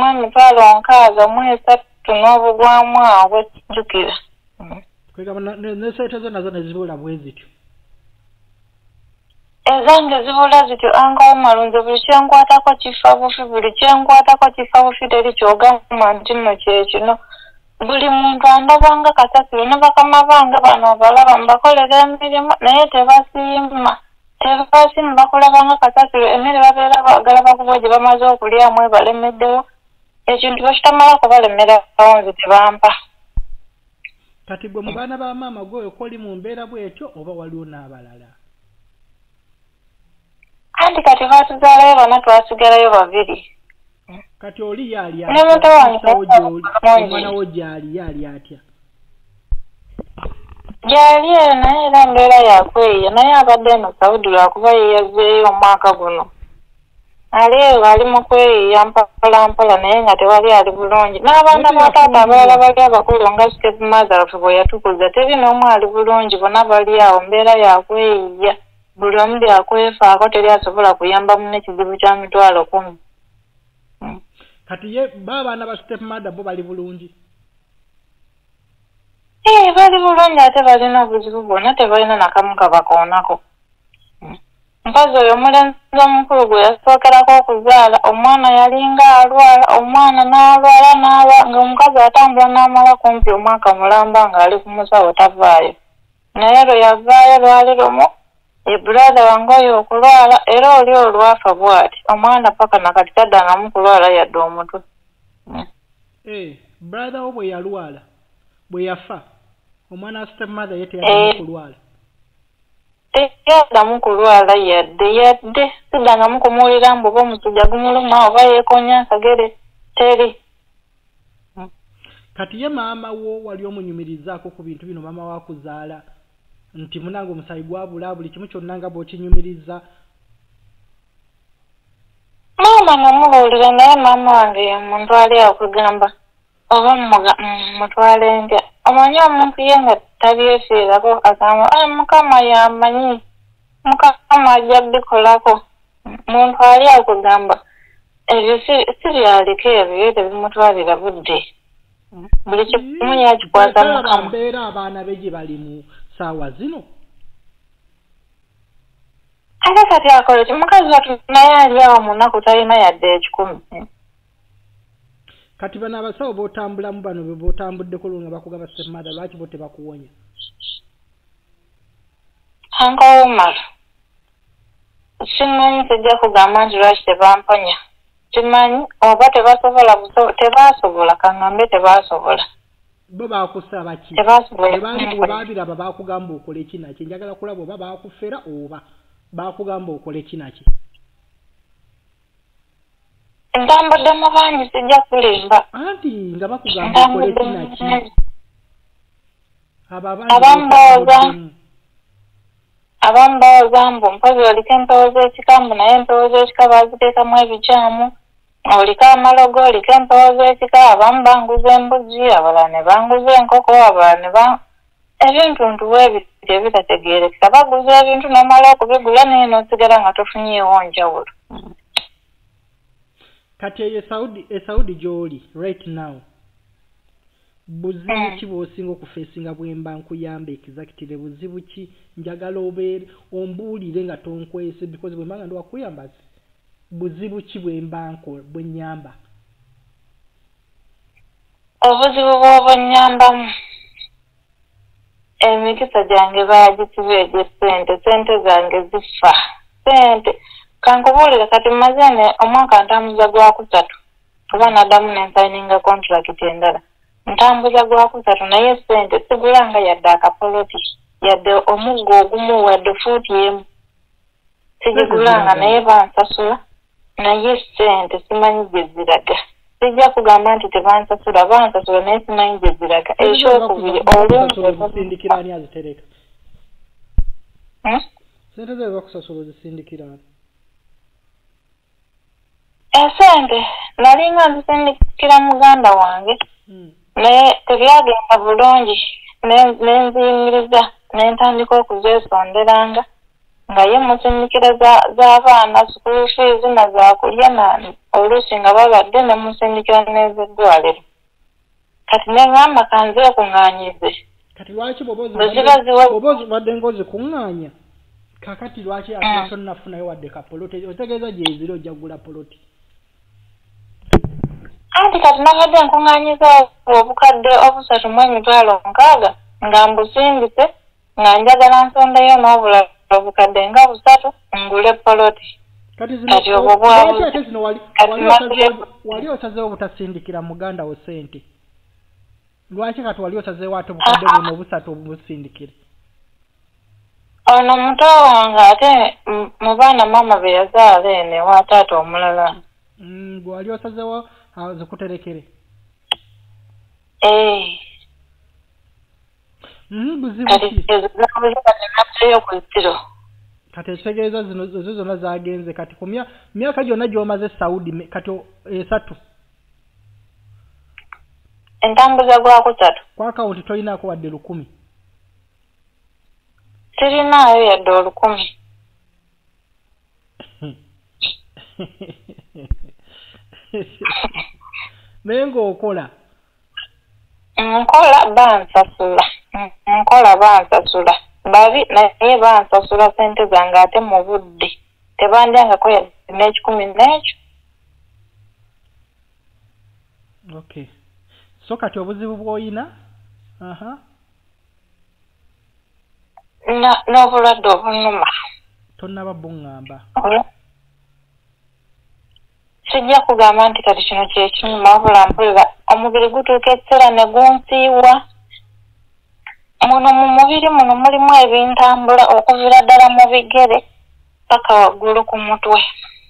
3,600 n'obugwamu awo bwekijjukira. Ne sente zo nazo ne zibula bwe zityo? Ezange zibula zityo Ankowumalu nze buli kyenkwatako kifa bufi buli kyenkwatako kifa bufi teri kyogamba nti nno kyekino. Buli muntu andabanga kasasiro ne bakama bange bano balaba mbakolera emirimu naye tebasiima bakulabanga kasasiro emmere babeera baagala bakuba gye bamaze okulyamu ebalemeddewo ekintu bakitamalako balemerawo nze tebampa. Kati gwe mu baana ba maama gwe koli mu mbeera bw'etyo oba waliwo n'abalala? Anti kati batuzaalayo bana twasigalayo babiri. Kati oli yali Ne muto wange omwana wo yali atya. Gyali naye era mbeera yakweya naye abadde eno Saudi lwakuba yeyazeeyo omwaka guno. Ali mu kweya mpolampola naye nga tewali ali bulungi. N'abaana ba taata abalala bali abakulu nga step mother waffe bwe yatukuza teri n'omu ali bulungi bonna bali awo mbeera yakweya. Buli omu byakwefaako teri asobola kuyamba munne ekizibu kya mitwalo 10. Kati ye babaana ba step mother bo bali bulungi. Bali bulungi ate balina obuzibu bwonna tebalina nakamu kabakoonako. Mukazi oyo omulenzi omukulu gwe yasookerako okuzaala omwana yalinga alwala omwana n'alwala nga omukazi atambula n'amala kumpi omwaka mulamba nga ali ku musawo tavaayo. Naye lwe yavaayo lwali lumu brother wange oyo okulwala era oli olwafa bw'ati omwana paka nakati taddangamu kulwala yadde omutwe. Brother wo bwe yalwala bwe yafa omwana step mother ye teyaddamu kulwala. Teyaddamu kulwala yadde siddangamu kumuwulira mbu oba omusujja gumuluma oba yeekonya akagere teri. Kati ye maama wo wali omunyumirizaako ku bintu bino maama wakuzaala nti munange omusayi gwabula buli kimu kyonna nga bw'okinyumiriza. Maama namubuulira naye maama wange ye muntu ali akugamba oba mutwale ntya omanyi omuntu ye nga tabyefiirako agamba mukama yamanyi mukama ajja bikolako. Muntu ali akugamba ebyo siryaliko ebyo tebimutwalira budde buli kimu yakikwata mukama. Mbeera abaana be gye bali mu saawa zino. Ate kati akole ki mukazi watu naye ali awo mu nnaku talina yadde 10. Kati bano abasawo b'otambulamu bano be b'otambuddeko nga bakugaba ssemada lwaki bo tebakuwonya? Ankawumala simanyi sijja kugamba nti lwaki tebamponya kimanyi oba tebasobola kaŋŋambe tebasobola. Bo baakusaba ki? Baabiraba baakugamba okole kinaki? Njagala kulaba oba baakufera oba baakugamba okole kinaki? Ntambudde mu bangi sijja kulimba. Anti nga bakugamba okole kinaki? Abamu bawooza mbu mpazi oliko empewo z'ekikambu naye empewo z'ekika baaziteekamu ebikyamu. Oliko amalogo oliko empewo z'ekika abamu banguza embuzi abalala ne banguza enkoko abalala ebintu ntuwe ebitategeerekeka baguza ebintu n'omala okubigula naye n'osigala nga tofunyeewo njawulo. Kati eyo Saudi gy'oli right now buzibu ki bw'osinga okufeesinga bwemba nkuyamba exactly buzibu ki njagala obeere ombuulire nga tonkwese because bwemba nga ndi wakuyamba buzibu ki bwemba bwennyamba? Obuzibu bw'obunnyambamu emikisa gyange baagisiba sente zange zifa sente. Kankubuulira kati mmaze omwaka ntambuza gwa 3 kuba naddamu nensayininga contract endala ntambuza gwa 3 naye sente sigulanga yadde akapoloti yadde omuggo ogumu wadde fuuti emu sigigulanga naye bansasula naye sente simanyi gye ziraga. Sijja kugamba nti tebansasula bansasula naye simanyi gye ziraga. Ekyokubiri olw'ozisindikira ani azitereka? Sente ze bakusasula ozisindikira ani? Esente nalinga nzisindikira muganda wange naye tebyagenda bulungi nenziyimiriza nentandika okuzeesonderanga nga ye musindikira z'abaana school fees na zakulya oluusi nga babadde ne musindikira n'ez'eddwaliro. Kati neŋŋamba kanze okuŋŋaanyize. Kati lwaki bw'oba ozibadde ng'ozikuŋŋaanya kakati lwaki ate tonnafunayo wadde kapoloti? Otegeeza gyezira ojja kugula poloti. Anti kati nabadde nkuŋŋaanyiza obukadde 3,600 nga mbusindise nga njagala nsondeyo n'obulala obukadde nga 3 ngule poloti. Kati wali osazeewo obutasindikira muganda wo sente? Lwaki kati wali osazeewo ate obukadde buno 3 obusindikire? ono muto wange ate mu baana mama be yazaala ene wa taata omulala. Gwali osazewo zikuterekere. Buzibu ki? Kati ekitegeeza zino zonna zagenze kati ku myaka gyonna gy'omaze Saudi kati 3. Entambuza gwako 3. Kwa akawunti tolinaako wadde 100. Sirinaayo yadde 10. Naye ng'okola? Nkola bansasula. Babi naye bansasula sente zange ate mu budde. Tebandyangako yadde n'ekikumi n'ekyo. Okay. So kati obuzibu bw'oyina? N'obulwadde obunnuma. Tonnaba buŋŋamba. Sijja kugamba nti kati kino kye kinyuma wabula mpulira omubiri gutuuka ekiseera ne gunsiiwa. Muno mu mubiri muno mulimu ebintambula okuviira ddala mu bigere paka waggulu ku mutwe.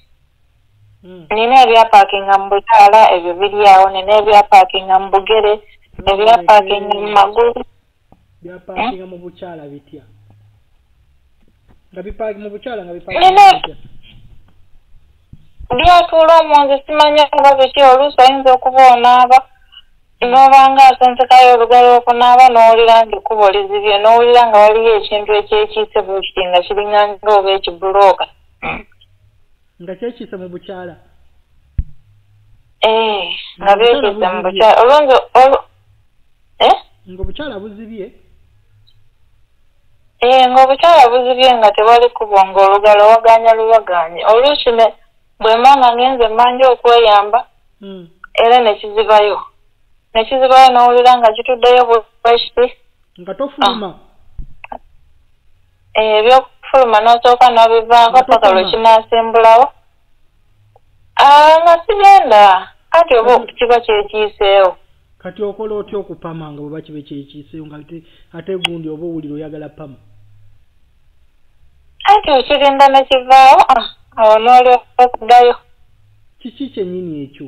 Nina ebyapaakinga mu bukyala ebyo biri awo, nina ebyapaakinga mu bugere, ebyapaakinga mu magulu. Byapaakinga mu bukyala bitya? Nga bipaakinga mu bukyala nga bipaakinga bitya? Byatuula omunze simanya nga biki oluusi oyinza okuba onaaba n'obanga asensekayo olugalo okunaaba n'owulira nga ekkubo lizibye n'owulira nga waliyo ekintu ekyekiise buuti nga kiringanga oba ekibulooka. Nga kyekiise mu bukyala? Nga byekiise mu bukyala. Olwonzi nga obukyala buzibye? Nga obukyala buzibye nga tewali kubo ng'olugalo waganya luwaganye. Oluusi bwe mba ngenze mmanja okweyamba era nekizibayo n'owulira nga kituddeyo bwekiti nga tofuluma. Ebyokufuluma n'osooka n'obivaako paka lwe kinaasimbulawo nga sigenda kati oba kiba kyekiiseewo. Kati okola otya okupama nga bweba kibe kyekiiseewo nga ate gundi oba owulira oyagala pama? Anti okirinda ne kivaawo awo n'olyoka okuddayo. Kiki kyennyini ekyo?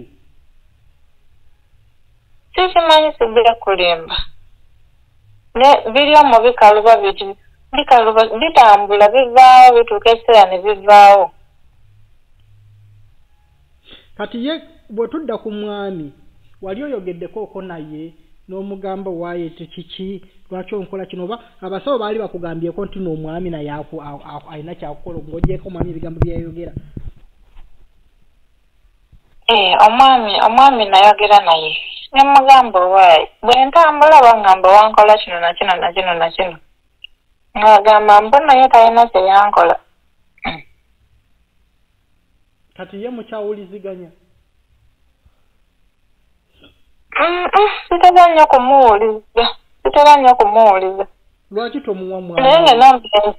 Sikimanyi sijja kulimba. Biri omu bikaluba bitambula bivaawo bituuka ekiseera ne bivaawo. Kati ye bwe tudda ku mwami wali oyogeddeko naye n'omugamba waayete kiki lwaki onkola kino oba abasawo baali bakugambyeko nti n'omwami naye alina kyakukola ng'ogyeko omwami ebigambo byayogera? Omwami nayogera naye ne mugamba waayi bwe ntambula bangamba wankola kino na kino na kino na kino ng'agamba mbu naye talina kye yankola. Kati ye mukyawuliziganya? Sitera nnyo kumuwuliza. Lwaki tomuwa mwana? Naye ng'enambula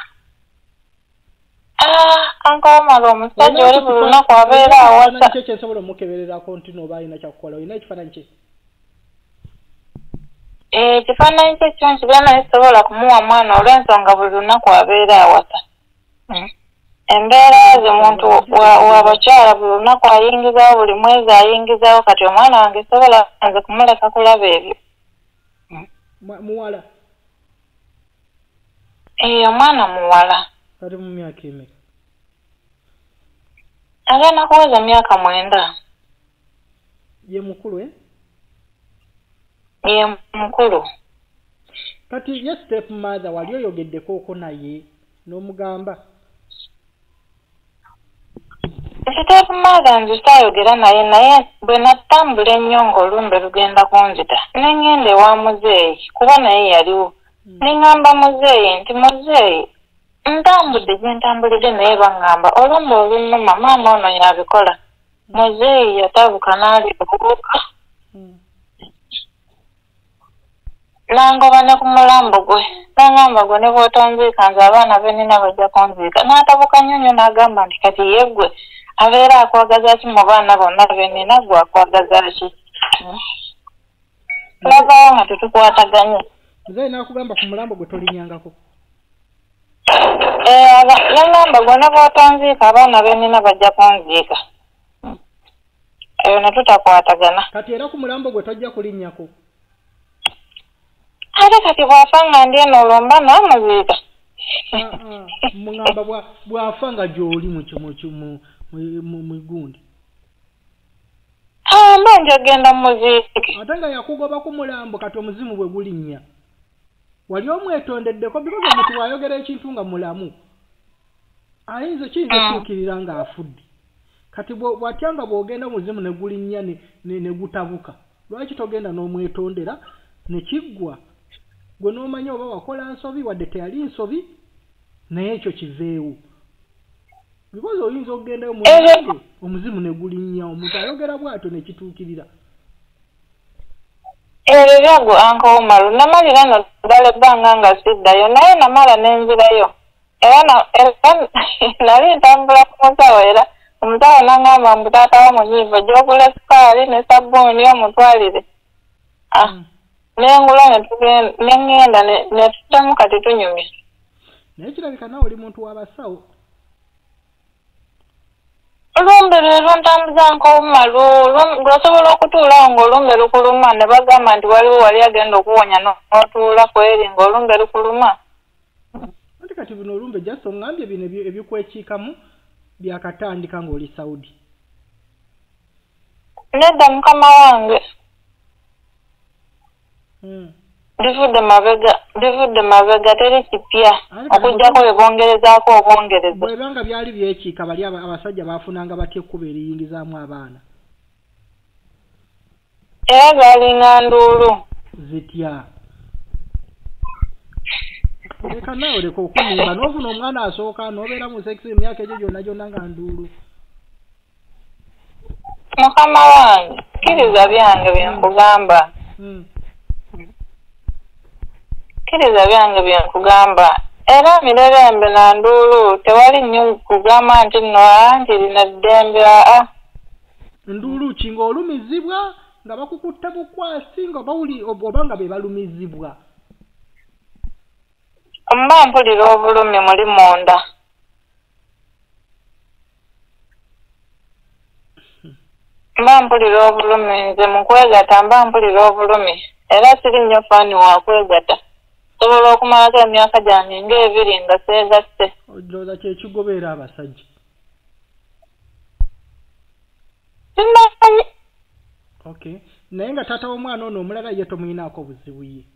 ankomala omusajja oli buli lunaku abeera awasa. Kiki ekyensobola omukebererako nti n'oba alina kyakukola? Olina ekifaananyi kye? Ekifaananyi kye kyo nkibeera naye sobola kumuwa mwana olw'ensonga buli lunaku abeera awasa. Embeera z'omuntu w'abakyala buli lunaku ayingizawo, buli mwezi ayingizawo, kati omwana wange sobola nze kumuleka kulaba ebyo. Muwala? Omwana muwala. Kati mu myaka emeka? Agenda kuweza myaka 9. Ye mukulu? Ye mukulu. Kati ye step mother wali oyogeddeko naye n'omugamba? Step mother nze saayogera naye bwe natambula ennyo ng'olumbe lugenda kunzita ne ngenda ewa muzeeyi kuba naye yaliwo. Ne ngamba muzeeyi nti muzeeyi ntambudde gye ntambulidde naye bangamba olumbe olunnuma maama ono yabikola. Muzeeyi yatabuka n'ali okubuuka n'angoba ne ku mulambo gwe n'angamba gwe ne bw'otonziika nze abaana be nina bajja kunziika. N'atabuka nnyo n'agamba nti kati ye gwe abeera akwagaza ki mu baana bonna be nina gwe akwagaza ki? Tulabaawo nga tetukwataganye. Muzeeyi n'akugamba ku mulambo gwe tolinyangako? Nangamba gonna bwatanziika abaana benina bajja kunziika. Eyo ne tutakwatagana. Kati era ku mulambo gwe tojja kulinnyako. Ate kati bw'afa nga ndi eno olomba n'amuziika. Mungamba bw'afa nga gy'oli mu gundi. Mba njagenda muziiki. Ate nga yakugoba ku mulambo kati omuzimu bwe gulinnya. Wali omwetondeddeko because omuntu wayogera ekintu nga mulamu. Ayinza kiyinza okutuukirira ng'afudde. Kati bw'atya nga bw'ogenda omuzimu ne gulinnya ne gutabuka. Lwaki togenda n'omwetondera ne kiggwa? Gwe n'omanya oba wakola nsobi wadde teyali nsobi naye ekyo kiveewo. Because oyinza okugendayo mulange omuzimu ne gulinnya omuntu ayogera bw'atyo ne kituukirira. Ebyago Uncle Umaru namalira no ddala ebbanga nga siddayo naye namala n'enzirayo. Era nali ntambula ku musawo era omusawo n'angamba mbu taata wa munyiivu gy'ogula sukaali ne sabbuuni omutwalire. Nengula nengenda ne tutamu kati tunyumye. Naye kirabika nawe oli muntu w'abasawo. Olumbe leero ntambuza Uncle Umaru lwasobola okutuulawo ng'olumbe lukuluma ne bagamba nti waliwo wali agenda okuwonya n'otuula kweri ng'olumbe lukuluma. Ate kati bino olumbe jaso ngambye bino ebikwekiikamu byakatandika ng'oli Saudi. Nedda mukama wange. Divudde mabega teri kipya okujjako ebongerezaako obwongereza. Bwebanga byali byekiika bali abasajja baafunanga batya ekkuba eriyingizaamu abaana. Era zaalinga nduulu. Zitya. Leka nawe leka okunimba n'ofuna omwana asooka n'obeera mu sekisi emyaka egyo gyonna nga nduulu. Mukama wange kkiriza byange byenkugamba. Kkiriza byange byenkugamba. Era mirerembe na nduulu tewali nnyo kugamba nti nno anti lina ddembe Nduulu ki ng'olumizibwa nga bakukutta bukwasi nga oba nga be balumizibwa. Mba mpulira obulumi muli munda. Mba mpulira obulumi nze mu kwegata mba mpulira obulumi. Era siri nnyo faani wa kwegata. Sobola okumalako emyaka gyange ng'ebiri nga seegatte. Olowooza kyekigobeera abasajja? Simanyi. Okay. Naye nga taata w'omwana ono omulala ye tomuyinaako buzibu ye.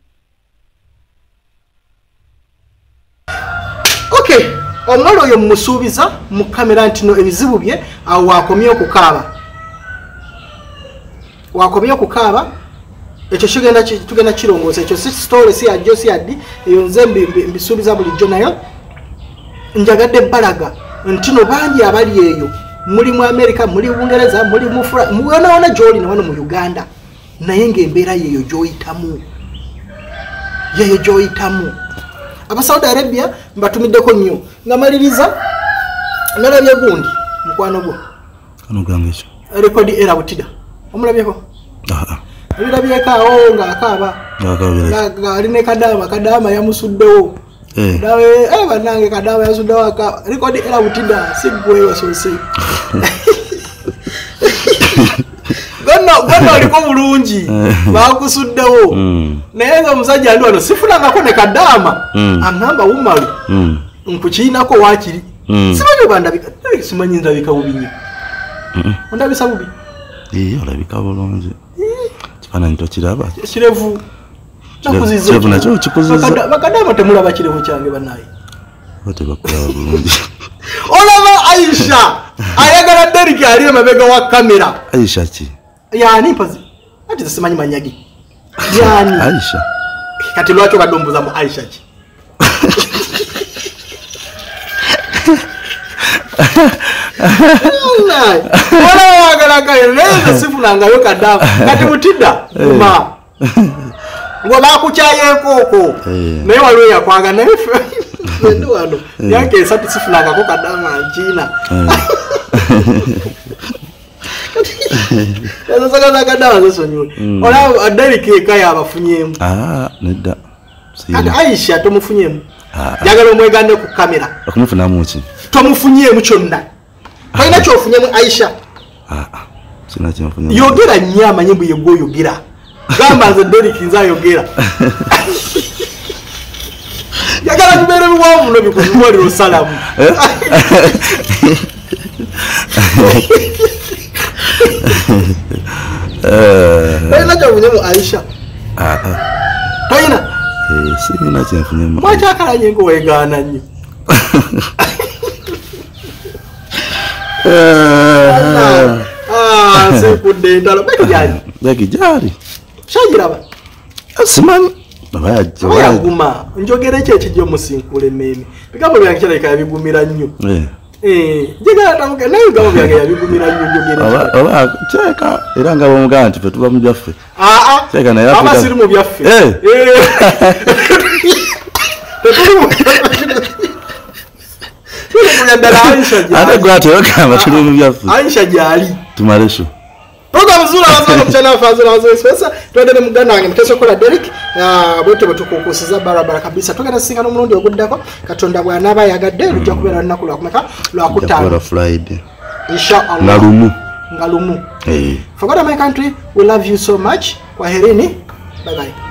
Okay. Omwana oyo mumusuubiza mu kamera nti no ebizibu bye awo waakomye okukaaba. Ekyo tugenda kirongoosa ekyo si story si ajjo si addi eyo nze mbisuubiza bulijjo nayo njagadde bbalaga nti no bangi abali eyo muli mu America muli Bungereza muli mu muwona gy'oli na wano mu Uganda naye ng'embeera yeyo gy'oyitamu aba Saudi Arabia mbatumiddeko nnyo nga maliriza nalabye gundi mukwano gwo anogambye rekodi era butida omulabyeko ebirabyeko awo ng'akaaba alina kadama yamusuddewo nawe bannange kadama yasuddewo akaaba rekodi era butida siggwe wasose gonna oliko bulungi bakusuddewo naye nga omusajja ndi wano sifunangako ne kadama aŋŋamba Umaru nkukiinako waakiri simanyi obandabika simanyi ndabika bubi nnyo ondabisa bubi olabika bulungi kifaananyi tokiraba kirevu nakyo kikuziza bakadama temulaba kirevu kyange bannaye tebakulaba bulungi olaba Aisha ayagala Deriki ali emabega wa kamera. Aisha ki yani mpazi ati simanyi manyagi yani Aisha kati lwaki kadombuza mu Aisha ki wala wagala kaeleza sifuna ngayo kadama kati mutida ma ngo bakuchayekoko naye waliwo yakwaga nefe ndo wano yake sati sifuna ngako kadama njina saka na kadama zesonyo ola Deriki kaya abafunyemu nedda Aisha tomufunyemu njagala omwegande ku kamera okumufunamu ki tomufunyeemu kyonna talina kyofunyemu Aisha sina kyonfunyemu yogera nnyo amanye bwe yegwe oyogera gamba nze Derrick nze ayogera njagala tubeere biwanvu no bikuzuwalira osalamu talina kyofunyemu Aisha talina sina kyenfunyemu mwakyakala ngo weegaana nnyo sekudde entalo beki gyali kyagiraba simanyi bayaguma njogera ekyo ekijja omusinkula emmeeme bigambo byange kirabika yabigumira nnyo njagala tamuke naye bigambo byange yabigumira nnyo njogera oba kyeka era nga bwomugamba nti fe tuba mu byaffe abasiri mu byaffe ate gwate ogamba tuli mu byaffe Aisha gyali tumaleso program zula wazana mchana fazula wazana spesa twendele muganda wange mteso kola Derrick bote batukukusiza barabara kabisa tugenda singa n'omulundi oguddako Katonda bw'anaaba yagadde lujja kubeera lunaku lwakumeka lwakutaano Friday inshallah ngalumu for God my country we love you so much kwaherini bye bye